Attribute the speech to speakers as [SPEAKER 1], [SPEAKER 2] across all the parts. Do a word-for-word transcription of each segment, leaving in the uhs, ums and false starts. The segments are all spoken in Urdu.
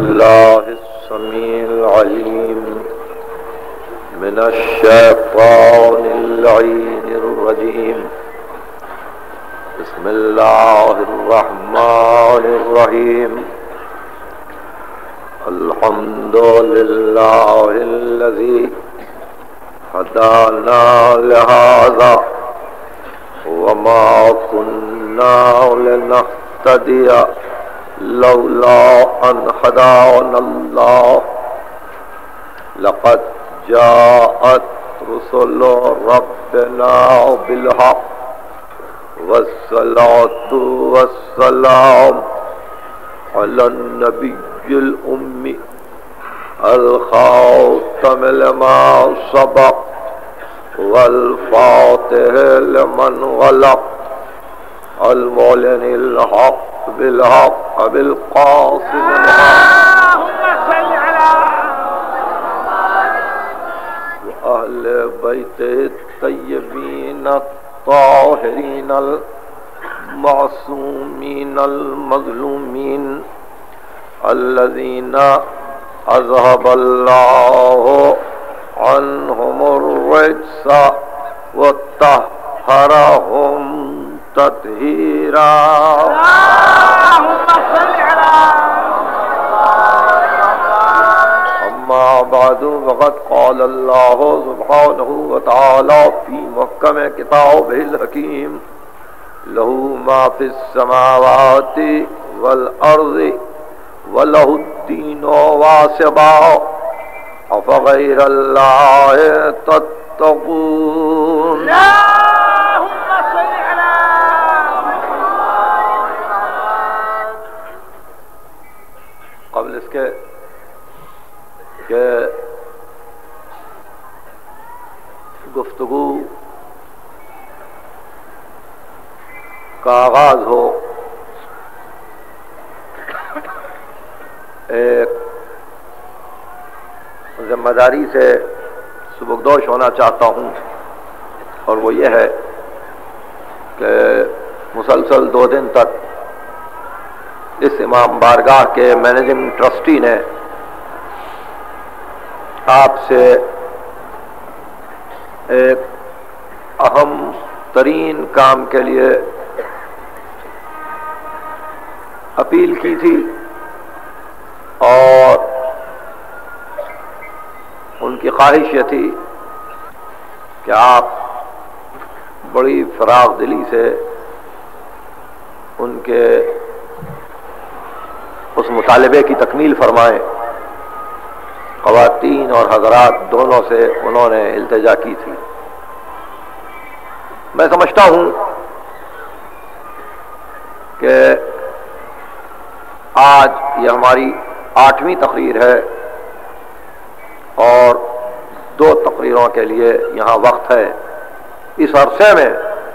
[SPEAKER 1] بالله السميع العليم من الشيطان اللعين الرجيم. بسم الله الرحمن الرحيم. الحمد لله الذي هدانا لهذا وما كنا لنهتدي لولا أن هدانا الله. لقد جاءت رسل ربنا بالحق والصلاة والسلام على النبي الأمي الخاتم لما سبق والفاتح لمن غلق المعلن الحق بالحق بالقاسم
[SPEAKER 2] اللهم صل على
[SPEAKER 1] وأهل بيت الطيبين الطاهرين المعصومين المظلومين الذين أذهب الله عنهم الرجس وطهرهم تطهيرا.
[SPEAKER 2] اللهم صل على
[SPEAKER 1] أما بعد فقد قال الله سبحانه وتعالى في محكم كتابه الحكيم له ما في السماوات والأرض وله الدين واصبا أفغير الله تتقون.
[SPEAKER 2] اللهم صل على
[SPEAKER 1] قبل اس کے کہ گفتگو کا آغاز ہو، ایک ذمہ داری سے سبکدوش ہونا چاہتا ہوں، اور وہ یہ ہے کہ مسلسل دو دن تک اس امام بارگاہ کے مینیجنگ ٹرسٹی نے آپ سے ایک اہم ترین کام کے لیے اپیل کی تھی، اور ان کی خواہش یہ تھی کہ آپ بڑی فراغ دلی سے ان کے اس مطالبے کی تکمیل فرمائیں. خواتین اور حضرات دونوں سے انہوں نے التجا کی تھی. میں سمجھتا ہوں کہ آج یہ ہماری آٹھویں تقریر ہے، اور دو تقریروں کے لیے یہاں وقت ہے. اس عرصے میں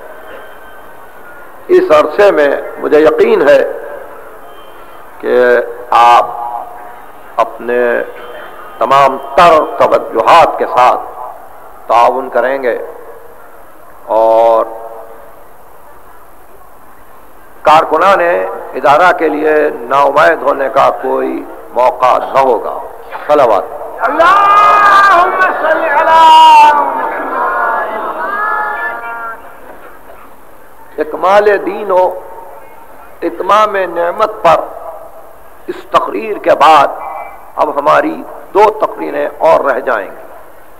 [SPEAKER 1] اس عرصے میں مجھے یقین ہے کہ آپ اپنے تمام تر توجہات کے ساتھ تعاون کریں گے، اور کارکنان ادارہ کے لیے نا امید ہونے کا کوئی موقع نہ ہوگا. صلوات.
[SPEAKER 2] اللهم صل على
[SPEAKER 1] اکمال دین و اتمام نعمت پر اس تقریر کے بعد اب ہماری دو تقریریں اور رہ جائیں گی.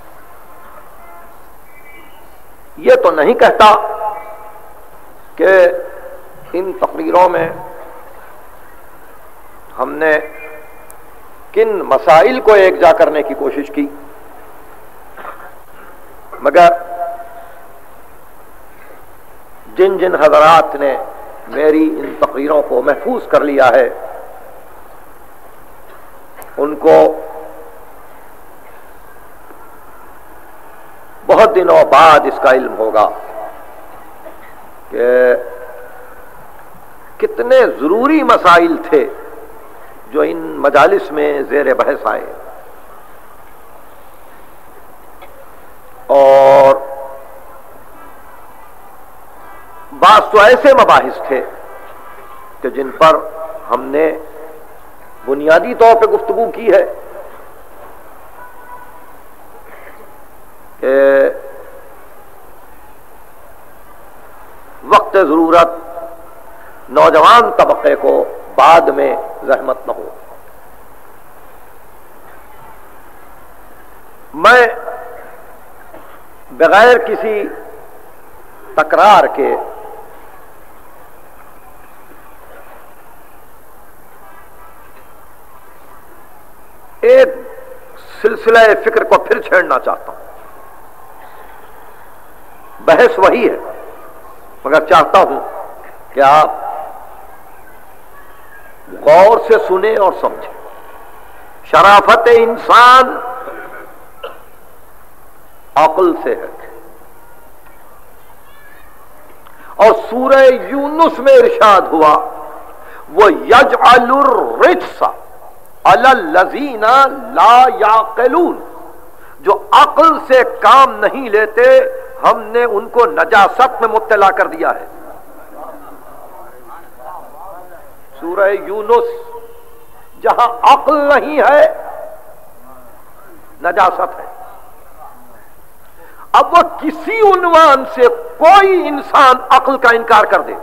[SPEAKER 1] یہ تو نہیں کہتا کہ ان تقریروں میں ہم نے کن مسائل کو ایک جا کرنے کی کوشش کی، مگر جن جن حضرات نے میری ان تقریروں کو محفوظ کر لیا ہے ان کو بہت دنوں بعد اس کا علم ہوگا کہ کتنے ضروری مسائل تھے جو ان مجالس میں زیر بحث آئے، اور بعض تو ایسے مباحث تھے کہ جن پر ہم نے بنیادی طور پہ گفتگو کی ہے کہ وقت ضرورت نوجوان طبقے کو بعد میں زحمت نہ ہو. میں بغیر کسی تکرار کے ایک سلسلہ فکر کو پھر چھیڑنا چاہتا ہوں. بحث وہی ہے مگر چاہتا ہوں کہ آپ غور سے سنیں اور سمجھیں. شرافت انسان عقل سے ہے. اور سورہ یونس میں ارشاد ہوا وہ یجعل الرجس علی الذین لا یعقلون، جو عقل سے کام نہیں لیتے ہم نے ان کو نجاست میں مبتلا کر دیا ہے. سورہ یونس جہاں عقل نہیں ہے نجاست ہے. اب وہ کسی عنوان سے کوئی انسان عقل کا انکار کر دے،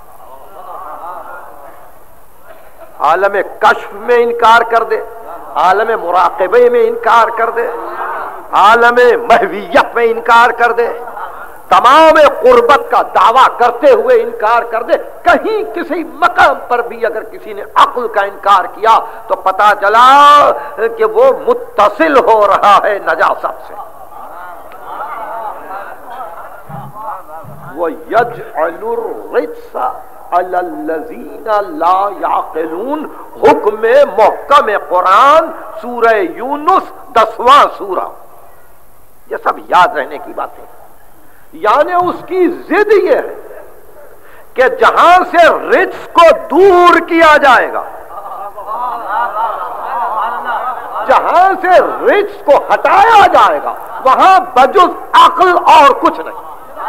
[SPEAKER 1] عالم کشف میں انکار کر دے، عالم مراقبے میں انکار کر دے، عالم محویت میں انکار کر دے، تمام قربت کا دعویٰ کرتے ہوئے انکار کر دے، کہیں کسی مقام پر بھی اگر کسی نے عقل کا انکار کیا تو پتا چلا کہ وہ متصل ہو رہا ہے نجاست سے. وَيَجْعَلُ الرِّجْسَ عَلَى الَّذِينَ لَا يَعْقِلُونَ، حکم محکم قرآن سورہ یونس دسواں سورہ. یہ سب یاد رہنے کی باتیں. یعنی اس کی ضد یہ ہے کہ جہاں سے رجس کو دور کیا جائے گا، جہاں سے رجس کو ہٹایا جائے گا، وہاں بجز عقل اور کچھ نہیں،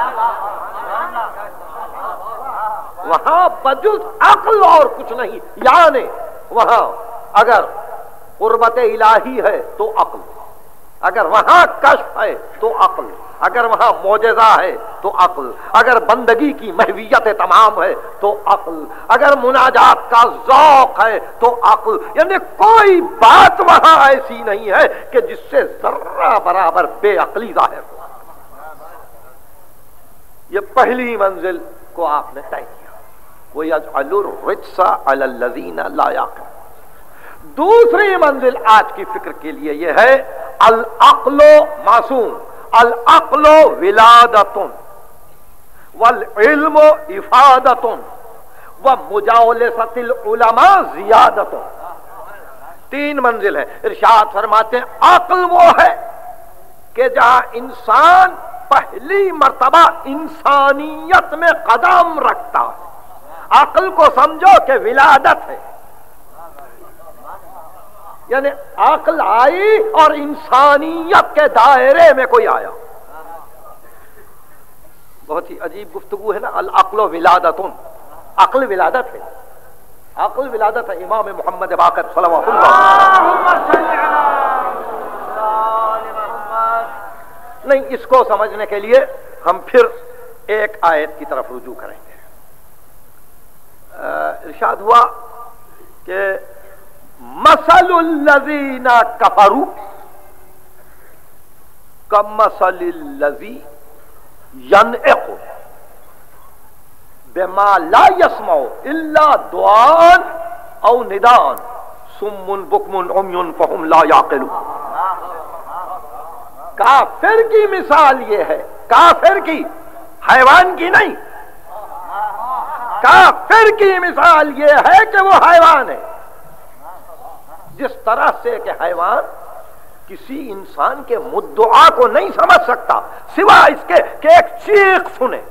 [SPEAKER 1] وہاں بجز عقل اور کچھ نہیں. یعنی وہاں اگر قربت الہی ہے تو عقل، اگر وہاں کشف ہے تو عقل، اگر وہاں معجزہ ہے تو عقل، اگر بندگی کی محویت تمام ہے تو عقل، اگر مناجات کا ذوق ہے تو عقل. یعنی کوئی بات وہاں ایسی نہیں ہے کہ جس سے ذرہ برابر بے عقلی ظاہر ہو. یہ پہلی منزل کو آپ نے طے کیا، وَيَجْعَلُ الرِّجْسَ عَلَى الَّذِينَ لَا يَعْقِلُونَ. دوسری منزل آج کی فکر کے لیے یہ ہے العقل معصوم، العقل ولادۃ والعلم افادۃ ومجاولسۃ العلماء زیادۃ. تین منزل ہے. ارشاد فرماتے ہیں عقل وہ ہے کہ جہاں انسان پہلی مرتبہ انسانیت میں قدم رکھتا ہے. عقل کو سمجھو کہ ولادت ہے، یعنی عقل آئی اور انسانیت کے دائرے میں کوئی آیا. بہت ہی عجیب گفتگو ہے نا. العقل ولادت، عقل ولادت ہے، عقل ولادت ہے. امام محمد باقر صلوات اللہ نہیں. اس کو سمجھنے کے لیے ہم پھر ایک آیت کی طرف رجوع کریں گے. ارشاد ہوا کہ مثل الذین کفروا کمثل الذی ینعق بما لا يسمع الا دعاء او نداء صم بکم عمی فهم لا یعقلون. کافر کی مثال یہ ہے، کافر کی، حیوان کی نہیں. کافر کی مثال یہ ہے کہ وہ حیوان ہے. جس طرح سے کہ حیوان کسی انسان کے مدعا کو نہیں سمجھ سکتا سوائے اس کے کہ ایک چیخ سنے،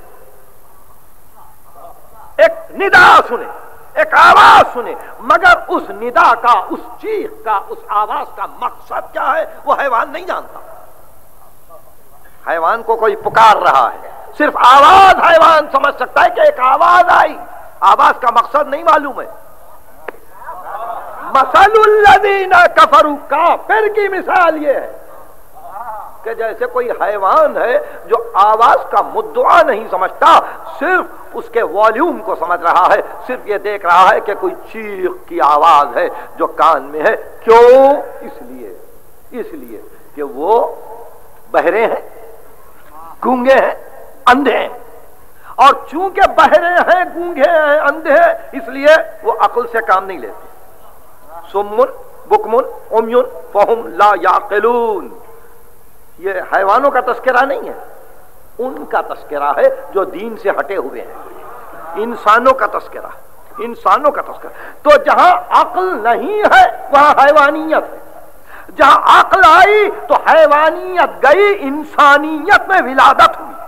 [SPEAKER 1] ایک ندا سنے، ایک آواز سنے، مگر اس ندا کا، اس چیخ کا، اس آواز کا مقصد کیا ہے وہ حیوان نہیں جانتا. حیوان کو کوئی پکار رہا ہے، صرف آواز حیوان سمجھ سکتا ہے کہ ایک آواز آئی، آواز کا مقصد نہیں معلوم ہے. مثل الذین کفروا، کافر کی مثال یہ ہے کہ جیسے کوئی حیوان ہے جو آواز کا مدعا نہیں سمجھتا، صرف اس کے والیوم کو سمجھ رہا ہے، صرف یہ دیکھ رہا ہے کہ کوئی چیخ کی آواز ہے جو کان میں ہے. کیوں؟ اس لیے اس لیے کہ وہ بہرے ہیں، گونگے ہیں، اندھے ہیں، اور چونکہ بہرے ہیں، گونگے ہیں، اندھے ہیں، اس لیے وہ عقل سے کام نہیں لیتے. سمن بکمن عمیون فہم لا یعقلون. یہ حیوانوں کا تذکرہ نہیں ہے، ان کا تذکرہ ہے جو دین سے ہٹے ہوئے ہیں. انسانوں کا تذکرہ انسانوں کا تذکرہ. تو جہاں عقل نہیں ہے وہاں حیوانیت ہے، جہاں عقل آئی تو حیوانیت گئی، انسانیت میں ولادت ہوئی.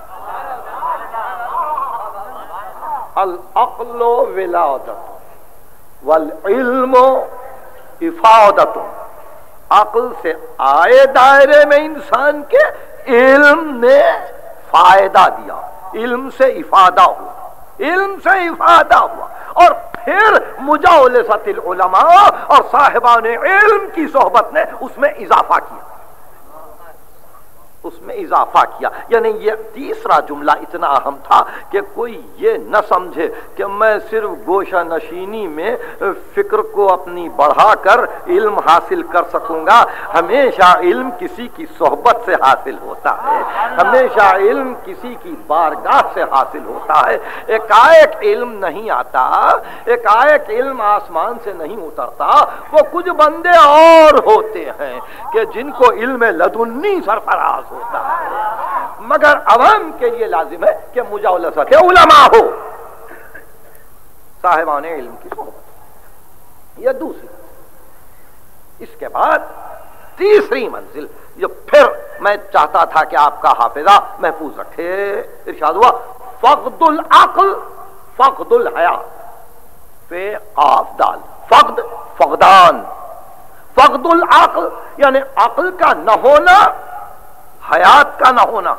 [SPEAKER 1] العقل ولادت والعلم افادت. عقل سے آئے دائرے میں انسان کے، علم نے فائدہ دیا، علم سے افادہ ہوا، علم سے افادہ ہوا، اور پھر مجاولست العلماء اور صاحبان علم کی صحبت نے اس میں اضافہ کیا، اس میں اضافہ کیا. یعنی یہ تیسرا جملہ اتنا اہم تھا کہ کوئی یہ نہ سمجھے کہ میں صرف گوشہ نشینی میں فکر کو اپنی بڑھا کر علم حاصل کر سکوں گا. ہمیشہ علم کسی کی صحبت سے حاصل ہوتا ہے، ہمیشہ علم کسی کی بارگاہ سے حاصل ہوتا ہے. ایک ایک علم نہیں آتا، ایک ایک علم آسمان سے نہیں اترتا. وہ کچھ بندے اور ہوتے ہیں کہ جن کو علم لدنی سرفراز ہوتا ہے، مگر عوام کے لیے لازم ہے کہ مجاولست علماء ہو، صاحبان علم کی صحبت. یہ دوسری. اس کے بعد تیسری منزل جو پھر میں چاہتا تھا کہ آپ کا حافظہ محفوظ رکھے، ارشاد ہوا فقد العقل فقد الحیا. فی قاف دال، فقد فقدان، فقد العقل یعنی عقل کا نہ ہونا، حیات کا نہ ہونا.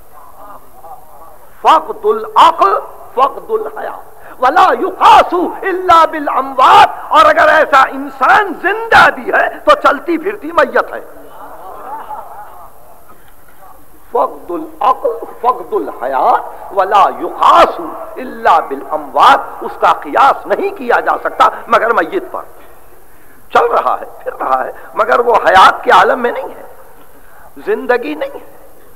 [SPEAKER 1] فقد العقل فقد الحیات ولا یقاس الا بالاموات. اور اگر ایسا انسان زندہ بھی ہے تو چلتی پھرتی میت ہے. فقد العقل فقد الحیات ولا یقاس الا بالاموات. اس کا قیاس نہیں کیا جا سکتا مگر میت پر. چل رہا ہے، پھر رہا ہے، مگر وہ حیات کے عالم میں نہیں ہے، زندگی نہیں ہے.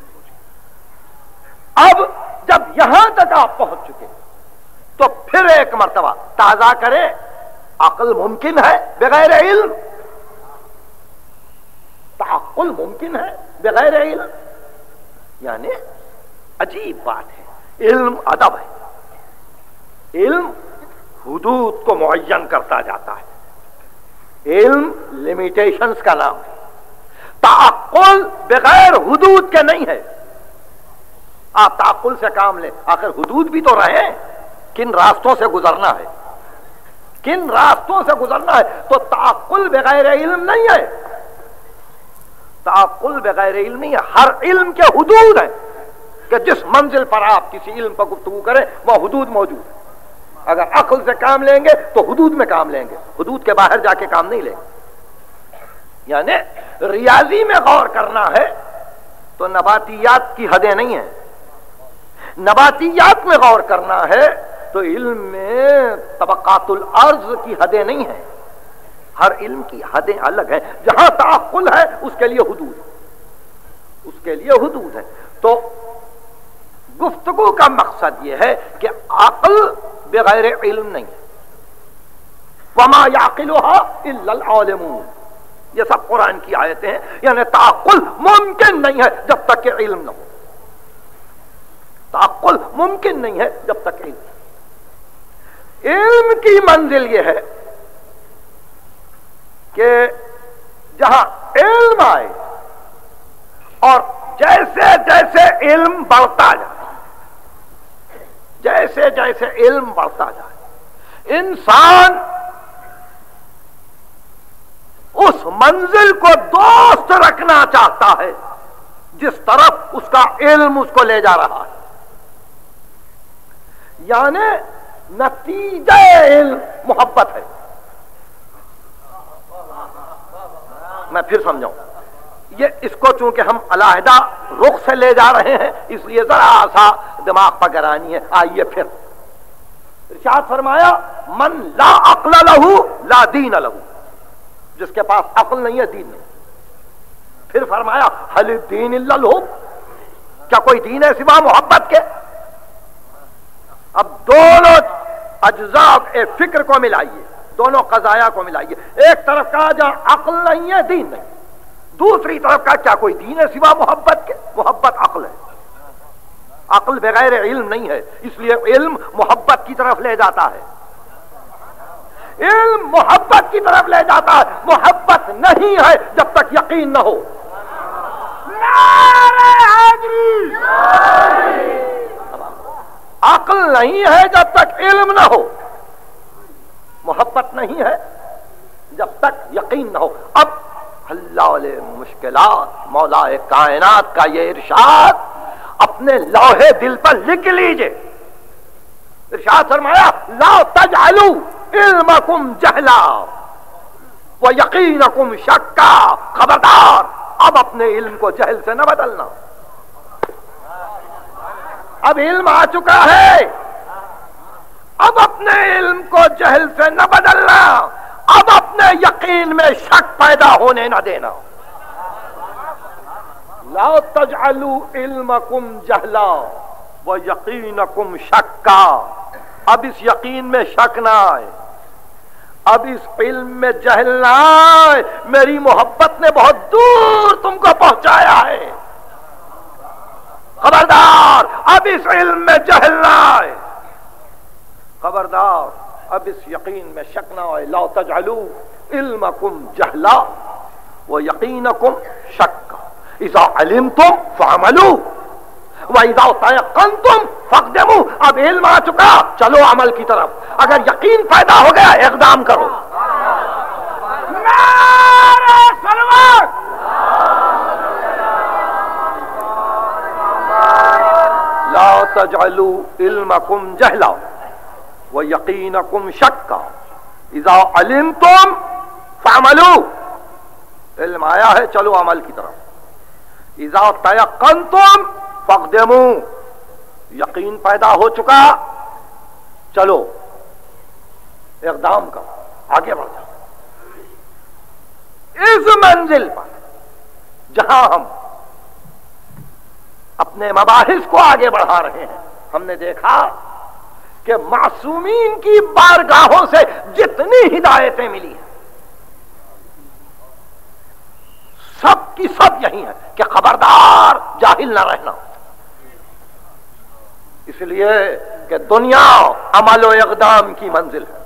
[SPEAKER 1] اب جب یہاں تک آپ پہنچ چکے تو پھر ایک مرتبہ تازہ کرے. عقل ممکن ہے بغیر علم، تعقل ممکن ہے بغیر علم. یعنی عجیب بات ہے. علم ادب ہے، علم حدود کو معین کرتا جاتا ہے، علم لیمیٹیشنز کا نام ہے. تعقل بغیر حدود کے نہیں ہے. آپ تعقل سے کام لیں، آخر حدود بھی تو رہے، کن راستوں سے گزرنا ہے، کن راستوں سے گزرنا ہے. تو تعقل بغیر علم نہیں ہے، تعقل بغیر علم نہیں ہے. ہر علم کے حدود ہیں کہ جس منزل پر آپ کسی علم پر گفتگو کریں وہ حدود موجود ہے. اگر عقل سے کام لیں گے تو حدود میں کام لیں گے، حدود کے باہر جا کے کام نہیں لیں گے. یعنی ریاضی میں غور کرنا ہے تو نباتیات کی حدیں نہیں ہیں، نباتیات میں غور کرنا ہے تو علم میں طبقات الارض کی حدیں نہیں ہیں. ہر علم کی حدیں الگ ہیں. جہاں تعقل ہے اس کے لیے حدود ہے، اس کے لیے حدود ہے. تو گفتگو کا مقصد یہ ہے کہ عقل بغیر علم نہیں ہے. وما يعقلها الا العالمون. یہ سب قرآن کی آیتیں ہیں. یعنی تعقل ممکن نہیں ہے جب تک کہ علم نہ ہو، تعقل ممکن نہیں ہے جب تک علم. علم کی منزل یہ ہے کہ جہاں علم آئے اور جیسے جیسے علم بڑھتا جائے، جیسے جیسے علم بڑھتا جائے، انسان اس منزل کو دوست رکھنا چاہتا ہے جس طرف اس کا علم اس کو لے جا رہا ہے. یعنی نتیجہ علم محبت ہے. میں پھر سمجھاؤں، یہ اس کو چونکہ ہم علیحدہ رخ سے لے جا رہے ہیں اس لیے ذرا سا دماغ پر گرانی ہے. آئیے پھر ارشاد فرمایا من لا عقل لہو لا دین لہو، جس کے پاس عقل نہیں ہے دین نہیں. پھر فرمایا حل الدین الا الحب، کیا کوئی دین ہے سوا محبت کے؟ اب دونوں اجزاء فکر کو ملائیے، دونوں قضایا کو ملائیے. ایک طرف کہا جہاں عقل نہیں ہے دین نہیں، دوسری طرف کہا کیا کوئی دین ہے سوا محبت کے؟ محبت عقل ہے، عقل بغیر علم نہیں ہے، اس لیے علم محبت کی طرف لے جاتا ہے. علم محبت کی طرف لے جاتا ہے، محبت نہیں ہے جب تک یقین نہ ہو. عقل نہیں ہے جب تک علم نہ ہو، محبت نہیں ہے جب تک یقین نہ ہو. اب اللہ علیہ مشکلات مولا کائنات کا یہ ارشاد اپنے لوہے دل پر لکھ لیجئے. ارشاد فرمایا لا تجعلوا علمکم جہلا ویقینکم شکا. خبردار اب اپنے علم کو جہل سے نہ بدلنا. اب علم آ چکا ہے، اب اپنے علم کو جہل سے نہ بدلنا، اب اپنے یقین میں شک پیدا ہونے نہ دینا. لا تجعلوا علمکم جہلا ویقینکم شکا. اب اس یقین میں شک نہ آئے، اب اس علم میں جہل نہ آئے. میری محبت نے بہت دور تم کو پہنچایا ہے، خبردار اب اس علم میں جہل نہ آئے، خبردار اب اس یقین میں شک نہ آئے. لا تجعلوا علمکم جہلا ویقینکم شکا. اذا علمتم فعملوا وَإِذَا تَيَقَّنْتُمْ فَاقْدِمُوا. اب علم آ چکا، چلو عمل کی طرف. اگر یقین پیدا ہو گیا اقدام کرو.
[SPEAKER 2] نعرہ سلوات.
[SPEAKER 1] لا تجعلوا علمکم جہلا ویقینکم شکا. اذا علمتم فعملوا. علم آیا ہے، چلو عمل کی طرف. اذا تیقنتم فاقدموا. یقین پیدا ہو چکا، چلو اقدام کرو، آگے بڑھ جاؤ. اس منزل پر جہاں ہم اپنے مباحث کو آگے بڑھا رہے ہیں، ہم نے دیکھا کہ معصومین کی بارگاہوں سے جتنی ہدایتیں ملی ہیں سب کی سب یہی ہے کہ خبردار جاہل نہ رہنا. اس لیے کہ دنیا عمل و اقدام کی منزل ہے.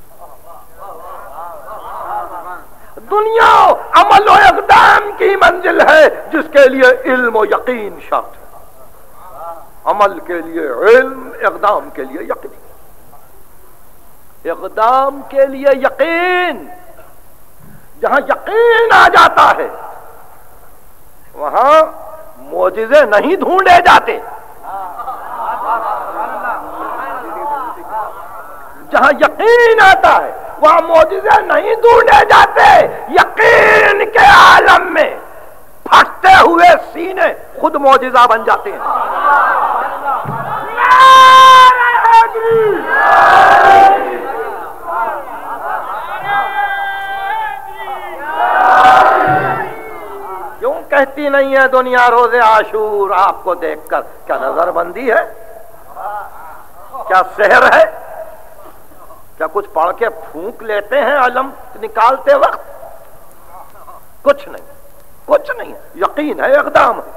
[SPEAKER 1] دنیا عمل و اقدام کی منزل ہے جس کے لیے علم و یقین شرط ہے. عمل کے لیے علم، اقدام کے لیے یقین. اقدام کے لیے یقین. جہاں یقین آ جاتا ہے وہاں معجزے نہیں ڈھونڈے جاتے. جہاں یقین آتا ہے وہاں معجزے نہیں ڈھونڈے جاتے. یقین کے عالم میں پھٹتے ہوئے سینے خود معجزہ بن جاتے ہیں. کیوں کہتی نہیں ہے دنیا روز عاشور آپ کو دیکھ کر؟ کیا نظر بندی ہے؟ کیا سحر ہے؟ کیا کچھ پڑھ کے پھونک لیتے ہیں علم نکالتے وقت؟ کچھ نہیں، کچھ نہیں. یقین ہے، اقدام ہے.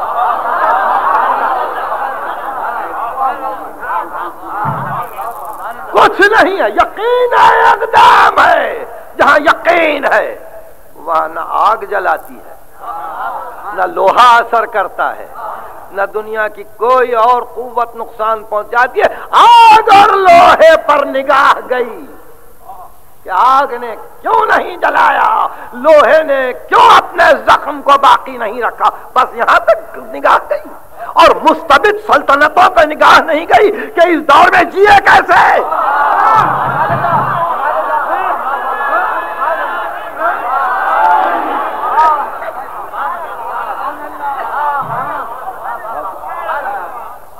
[SPEAKER 1] کچھ نہیں ہے، یقین ہے، اقدام ہے. جہاں یقین ہے وہاں نہ آگ جلاتی ہے، نہ لوہا اثر کرتا ہے، نہ دنیا کی کوئی اور قوت نقصان پہنچاتی ہے. آگ اور لوہے پر نگاہ گئی کہ آگ نے کیوں نہیں جلایا، لوہے نے کیوں اپنے زخم کو باقی نہیں رکھا. بس یہاں تک نگاہ گئی. اور مستبد سلطنتوں پہ نگاہ نہیں گئی کہ اس دور میں جیے کیسے.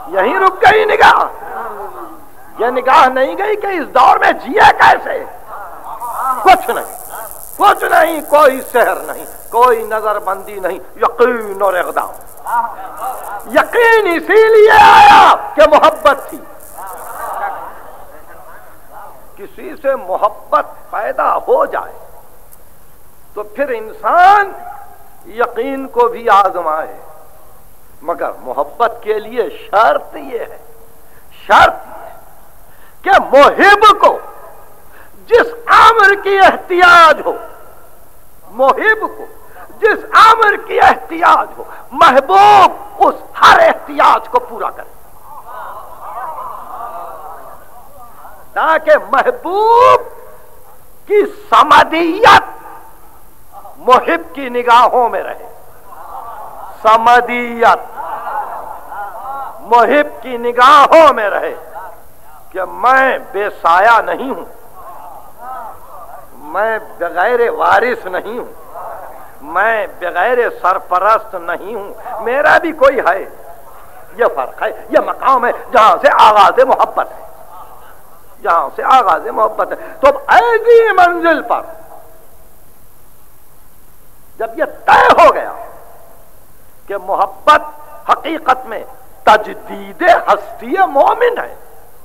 [SPEAKER 1] یہیں رک گئی نگاہ. یہ نگاہ نہیں گئی کہ اس دور میں جیے کیسے. کچھ نہیں, کچھ نہیں, کوئی سحر نہیں, کوئی نظر بندی نہیں, یقین اور اقدام. یقین اسی لیے آیا کہ محبت تھی. کسی سے محبت پیدا ہو جائے تو پھر انسان یقین کو بھی آزمائے, مگر محبت کے لیے شرط یہ ہے, شرط یہ کہ محب کو جس امر کی احتیاج ہو, محب کو جس امر کی احتیاج ہو, محبوب اس ہر احتیاج کو پورا کرے, تاکہ محبوب کی سمدیت محب کی نگاہوں میں رہے. سمدیت محب کی نگاہوں میں رہے کہ میں بے سایہ نہیں ہوں, میں بغیر وارث نہیں ہوں, میں بغیر سرپرست نہیں ہوں, میرا بھی کوئی ہے. یہ فرق ہے, یہ مقام ہے جہاں سے آغاز محبت ہے, جہاں سے آغاز محبت ہے. تو ایسی منزل پر جب یہ طے ہو گیا کہ محبت حقیقت میں تجدید ہستی مومن ہے,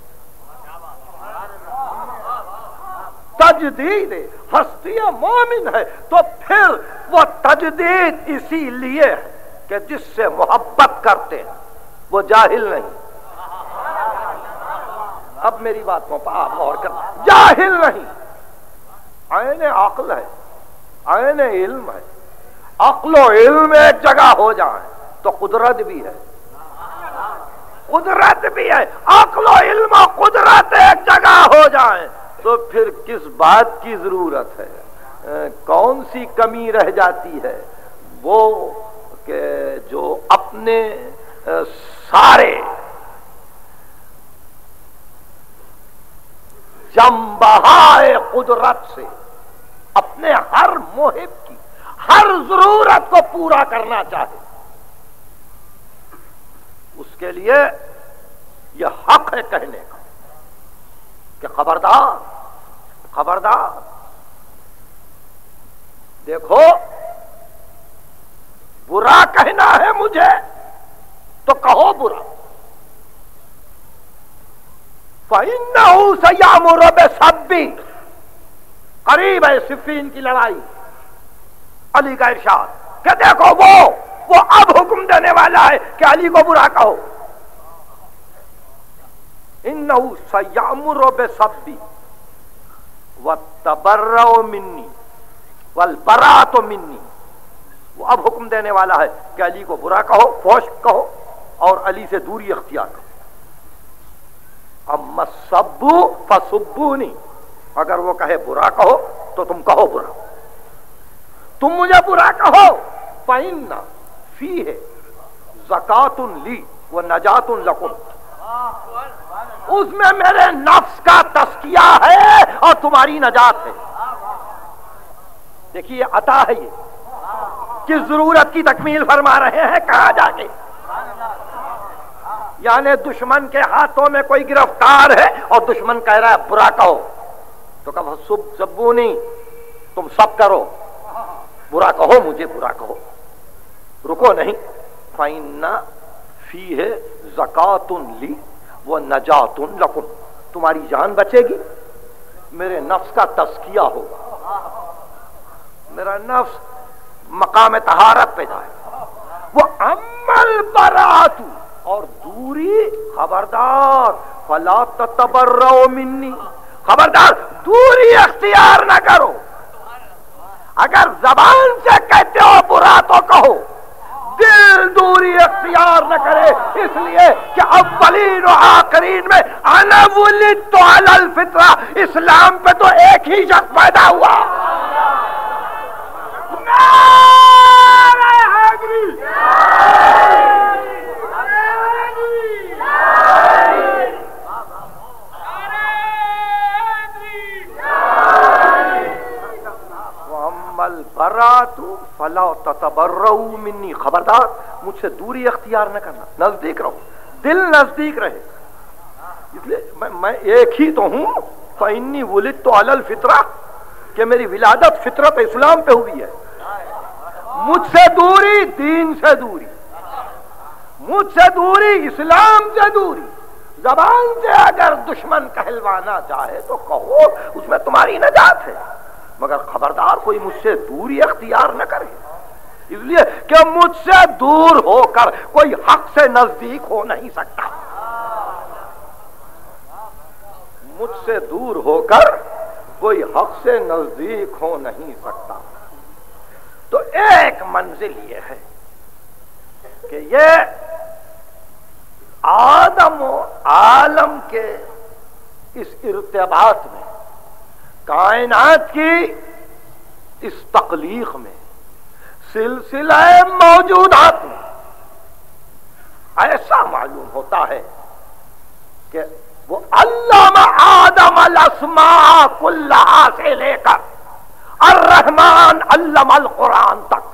[SPEAKER 1] تجدید ہستی مومن ہے, تو پھر وہ تجدید اسی لیے ہے کہ جس سے محبت کرتے ہیں وہ جاہل نہیں. اب میری بات کو آپ غور کر, جاہل نہیں, عین عقل ہے, عین علم ہے. عقل و علم ایک جگہ ہو جائیں تو قدرت بھی ہے, قدرت بھی ہے. عقل و علم و قدرت ایک جگہ ہو جائیں تو پھر کس بات کی ضرورت ہے, کون سی کمی رہ جاتی ہے. وہ کہ جو اپنے سارے جمبہائے قدرت سے اپنے ہر محب کی ہر ضرورت کو پورا کرنا چاہے, اس کے لیے یہ حق ہے کہنے کا کہ خبردار, خبردار, دیکھو برا کہنا ہے مجھے تو کہو برا. فَإِنَّهُ سَيَأْمُرُ بِالسَّبِّ, قریب ہے صفین کی لڑائی. علی کا ارشاد کہ دیکھو وہ وہ اب حکم دینے والا ہے کہ علی کو برا کہو. انہو سیامر بسبی والتبرع منی والبراءۃ منی, وہ اب حکم دینے والا ہے کہ علی کو برا کہو, فحش کہو, اور علی سے دوری اختیار کرو. اما السب فسبونی, اگر وہ کہے برا کہو تو تم کہو برا, تم مجھے برا کہو. فإن فیہ زکاۃ لی ونجات لکم, اس میں میرے نفس کا تزکیہ ہے اور تمہاری نجات ہے. دیکھیے عطا ہے یہ, کس ضرورت کی تکمیل فرما رہے ہیں, کہاں جا کے. یعنی دشمن کے ہاتھوں میں کوئی گرفتار ہے اور دشمن کہہ رہا ہے برا کہو, تو کہا سب سبونی, تم سب کرو, برا کہو, مجھے برا کہو, رکو نہیں. فإن فیہ زکاۃ لی ونجات لکم, تمہاری جان بچے گی, میرے نفس کا تزکیہ ہوگا, میرا نفس مقام طہارت پہ جائے. وہ عمل برات, اور دوری, خبردار, فلا تتبرؤ منی, خبردار دوری اختیار نہ کرو. اگر زبان سے کہتے ہو برا تو کہو, دل دوری اختیار نہ کرے, اس لیے کہ اولین و آخرین میں انا ولدت علی الفطرہ, اسلام پہ تو ایک ہی شخص پیدا ہوا. البراۃ فلا تتبرؤ منی, خبردار مجھ سے دوری اختیار نہ کرنا, نزدیک رہو, دل نزدیک رہے. اس لیے میں, میں ایک ہی تو ہوں. فإنی ولدت علی الفطرہ کہ میری ولادت فطرت اسلام پہ ہوئی ہے. مجھ سے دوری دین سے دوری، مجھ سے دوری اسلام سے دوری. زبان سے اگر دشمن کہلوانا چاہے تو کہو، اس میں تمہاری نجات ہے، مگر خبردار کوئی مجھ سے دوری اختیار نہ کرے. اس لیے کہ مجھ سے دور ہو کر کوئی حق سے نزدیک ہو نہیں سکتا. مجھ سے دور ہو کر کوئی حق سے نزدیک ہو نہیں سکتا. تو ایک منزل یہ ہے کہ یہ آدم و عالم کے اس ارتباط میں، کائنات کی اس تخلیق میں، سلسلہ موجودات میں ایسا معلوم ہوتا ہے کہ وہ علامہ آدم الاسماء کلہا سے لے کر الرحمن علم القرآن تک.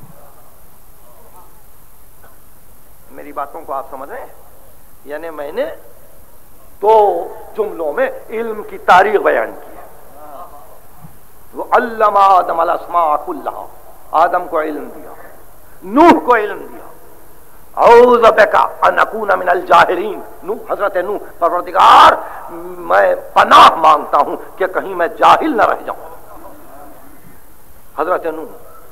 [SPEAKER 1] میری باتوں کو آپ سمجھ رہے ہیں؟ یعنی میں نے دو جملوں میں علم کی تاریخ بیان کی ہے. وہ علم آدم الاسماء کلہا، آدم کو علم دیا، نوح کو علم دیا. اعوذ بک ان اکون من الجاہلین، نوح حضرت نوح، پروردگار میں پناہ مانگتا ہوں کہ کہیں میں جاہل نہ رہ جاؤں. حضرت نوح.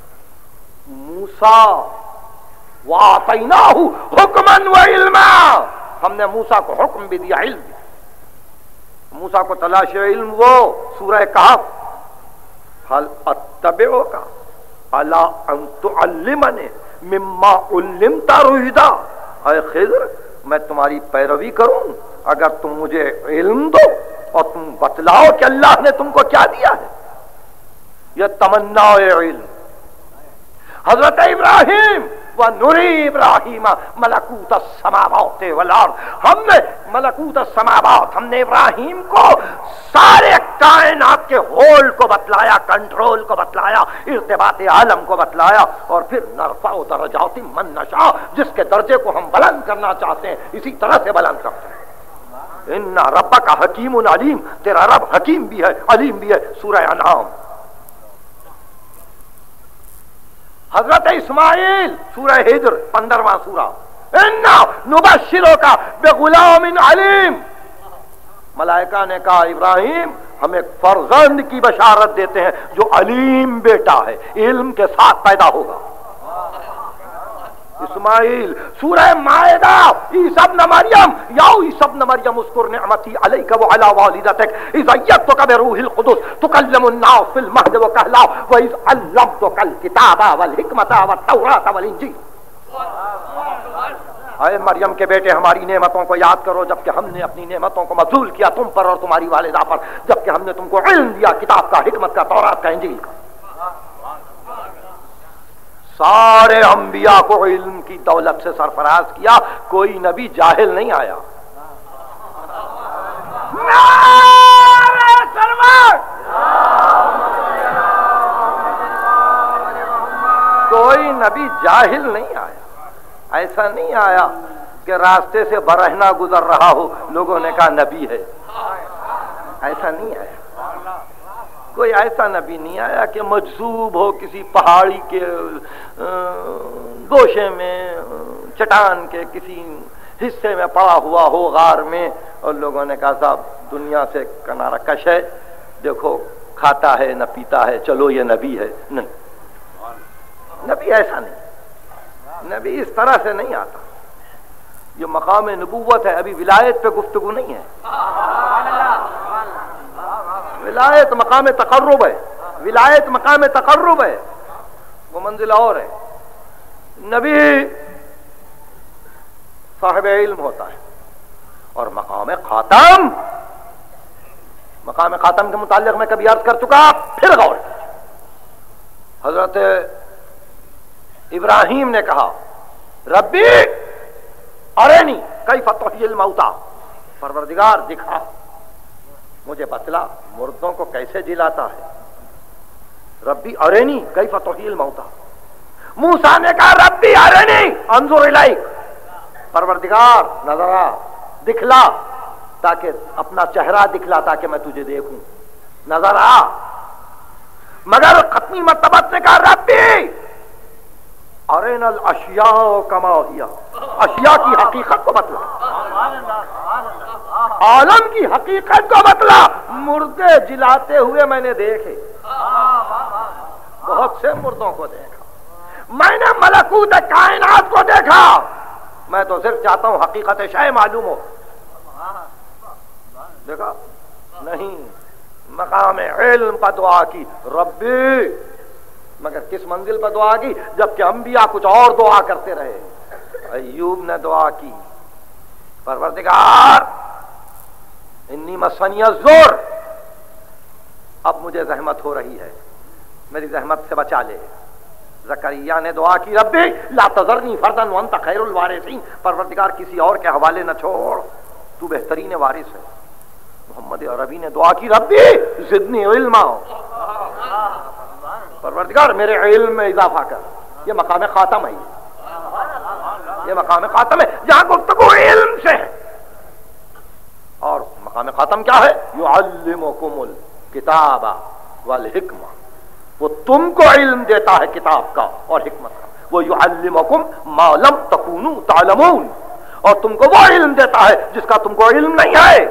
[SPEAKER 1] موسیٰ وَآتَيْنَاهُ حُكْمًا وَعِلْمًا، ہم نے موسیٰ کو حکم بھی دیا، علم بھی. موسیٰ کو تلاش علم وہ سورہ کہف، هَلْ أَتَّبِعُكَ عَلَىٰ أَن تُعَلِّمَنِ مِمَّا عُلِّمْتَ رُشْدًا. اے خضر، میں تمہاری پیروی کروں اگر تم مجھے علم دو اور تم بتلاؤ کہ اللہ نے تم کو کیا دیا ہے. یہ تمنا علم. حضرت ابراہیم وَنُرِي إِبْرَاهِيمَ مَلَكُوتَ السَّمَاوَاتِ وَالْأَرْضِ، ہم نے ملکوت السماوات، ہم نے ابراہیم کو سارے کائنات کے ہول کو بتلایا، کنٹرول کو بتلایا، ارتباط عالم کو بتلایا. اور پھر نرفع درجات من نشاء، جس کے درجے کو ہم بلند کرنا چاہتے ہیں اسی طرح سے بلند کرتے ہیں. ان ربک حکیم علیم، تیرا رب حکیم بھی ہے علیم بھی ہے. سورہ انعام. حضرت اسماعیل سورہ ہجر پندرواں سورہ، انا نبشرک بغلام علیم. ملائکہ نے کہا ابراہیم ہم ایک فرزند کی بشارت دیتے ہیں جو علیم بیٹا ہے، علم کے ساتھ پیدا ہوگا. اسماعیل. سورہ مائدہ عیسی ابن مریم، یا عیسی ابن مریم اذکر نعمتی علیک وعلی والدتک اذ ایدتک بروح القدس تکلم الناس فی المہد وکہلا واذ علمتک الکتاب والحکمت والتوراۃ والانجیل. اے مریم کے بیٹے، ہماری نعمتوں کو یاد کرو جبکہ ہم نے اپنی نعمتوں کو مبذول کیا تم پر اور تمہاری والدہ پر، جبکہ ہم نے تم کو علم دیا کتاب کا، حکمت کا، تورات کا، انجیل کا. سارے انبیاء کو علم کی دولت سے سرفراز کیا، کوئی نبی جاہل نہیں آیا. کوئی نبی جاہل نہیں آیا. ایسا نہیں آیا کہ راستے سے برہنہ گزر رہا ہو لوگوں نے کہا نبی ہے. ایسا نہیں آیا. کوئی ایسا نبی نہیں آیا کہ مجذوب ہو کسی پہاڑی کے گوشے میں، چٹان کے کسی حصے میں پڑا ہوا ہو غار میں، اور لوگوں نے کہا صاحب دنیا سے کنارہ کش ہے، دیکھو کھاتا ہے نہ پیتا ہے، چلو یہ نبی ہے. نہیں، نبی ایسا نہیں. نبی اس طرح سے نہیں آتا. یہ مقام نبوت ہے، ابھی ولایت پہ گفتگو نہیں ہے. ولایت مقام تقرب ہے، ولایت مقام تقرب ہے، وہ منزل اور ہے. نبی صاحب علم ہوتا ہے. اور مقام خاتم، مقام خاتم کے متعلق میں کبھی عرض کر چکا، پھر غور کیجیے. حضرت ابراہیم نے کہا ربی ارینی کیف تحیی الموتی، پروردگار دکھا مجھے بتلا مردوں کو کیسے جلاتا ہے. ربی ارینی کیف تحیی الموتی. موسیٰ نے کہا ربی ارینی انظر الیک، پروردگار نظر آ، دکھلا تاکہ اپنا چہرہ دکھلا تاکہ میں تجھے دیکھوں، نظر آ۔ مگر ختمی مرتبہ نے کہا ربی ارنا الاشیاء کما ہی، اشیاء کی حقیقت کو بتلا، عالم کی حقیقت کو بتلا۔ مردے جلاتے ہوئے میں نے دیکھے، بہت سے مردوں کو دیکھا، میں نے ملکوت کائنات کو دیکھا، میں تو صرف چاہتا ہوں حقیقت شے معلوم ہو۔ دیکھا نہیں، مقام علم پر دعا کی ربی، مگر کس منزل پر دعا کی؟ جبکہ انبیاء کچھ اور دعا کرتے رہے۔ ایوب نے دعا کی پروردگار انی مسنی الضر، اب مجھے زحمت ہو رہی ہے، میری زحمت سے بچا لے۔ زکریا نے دعا کی ربی لا تذرنی فردا وانت خیر الوارثین، پروردگار کسی اور کے حوالے نہ چھوڑ، تو بہترین وارث ہے۔ محمد عربی نے دعا کی ربی زدنی علما، پروردگار میرے علم میں اضافہ کر۔ یہ مقام خاتم ہے، یہ مقام خاتم ہے جہاں گفتگو علم سے ہے۔ اور مقام خاتم کیا ہے؟ یعلمکم الکتاب والحکمہ، وہ تم کو علم دیتا ہے کتاب کا اور حکمت کا۔ وہ یعلمکم ما لم تکونوا تعلمون، اور تم کو وہ علم دیتا ہے جس کا تم کو علم نہیں ہے۔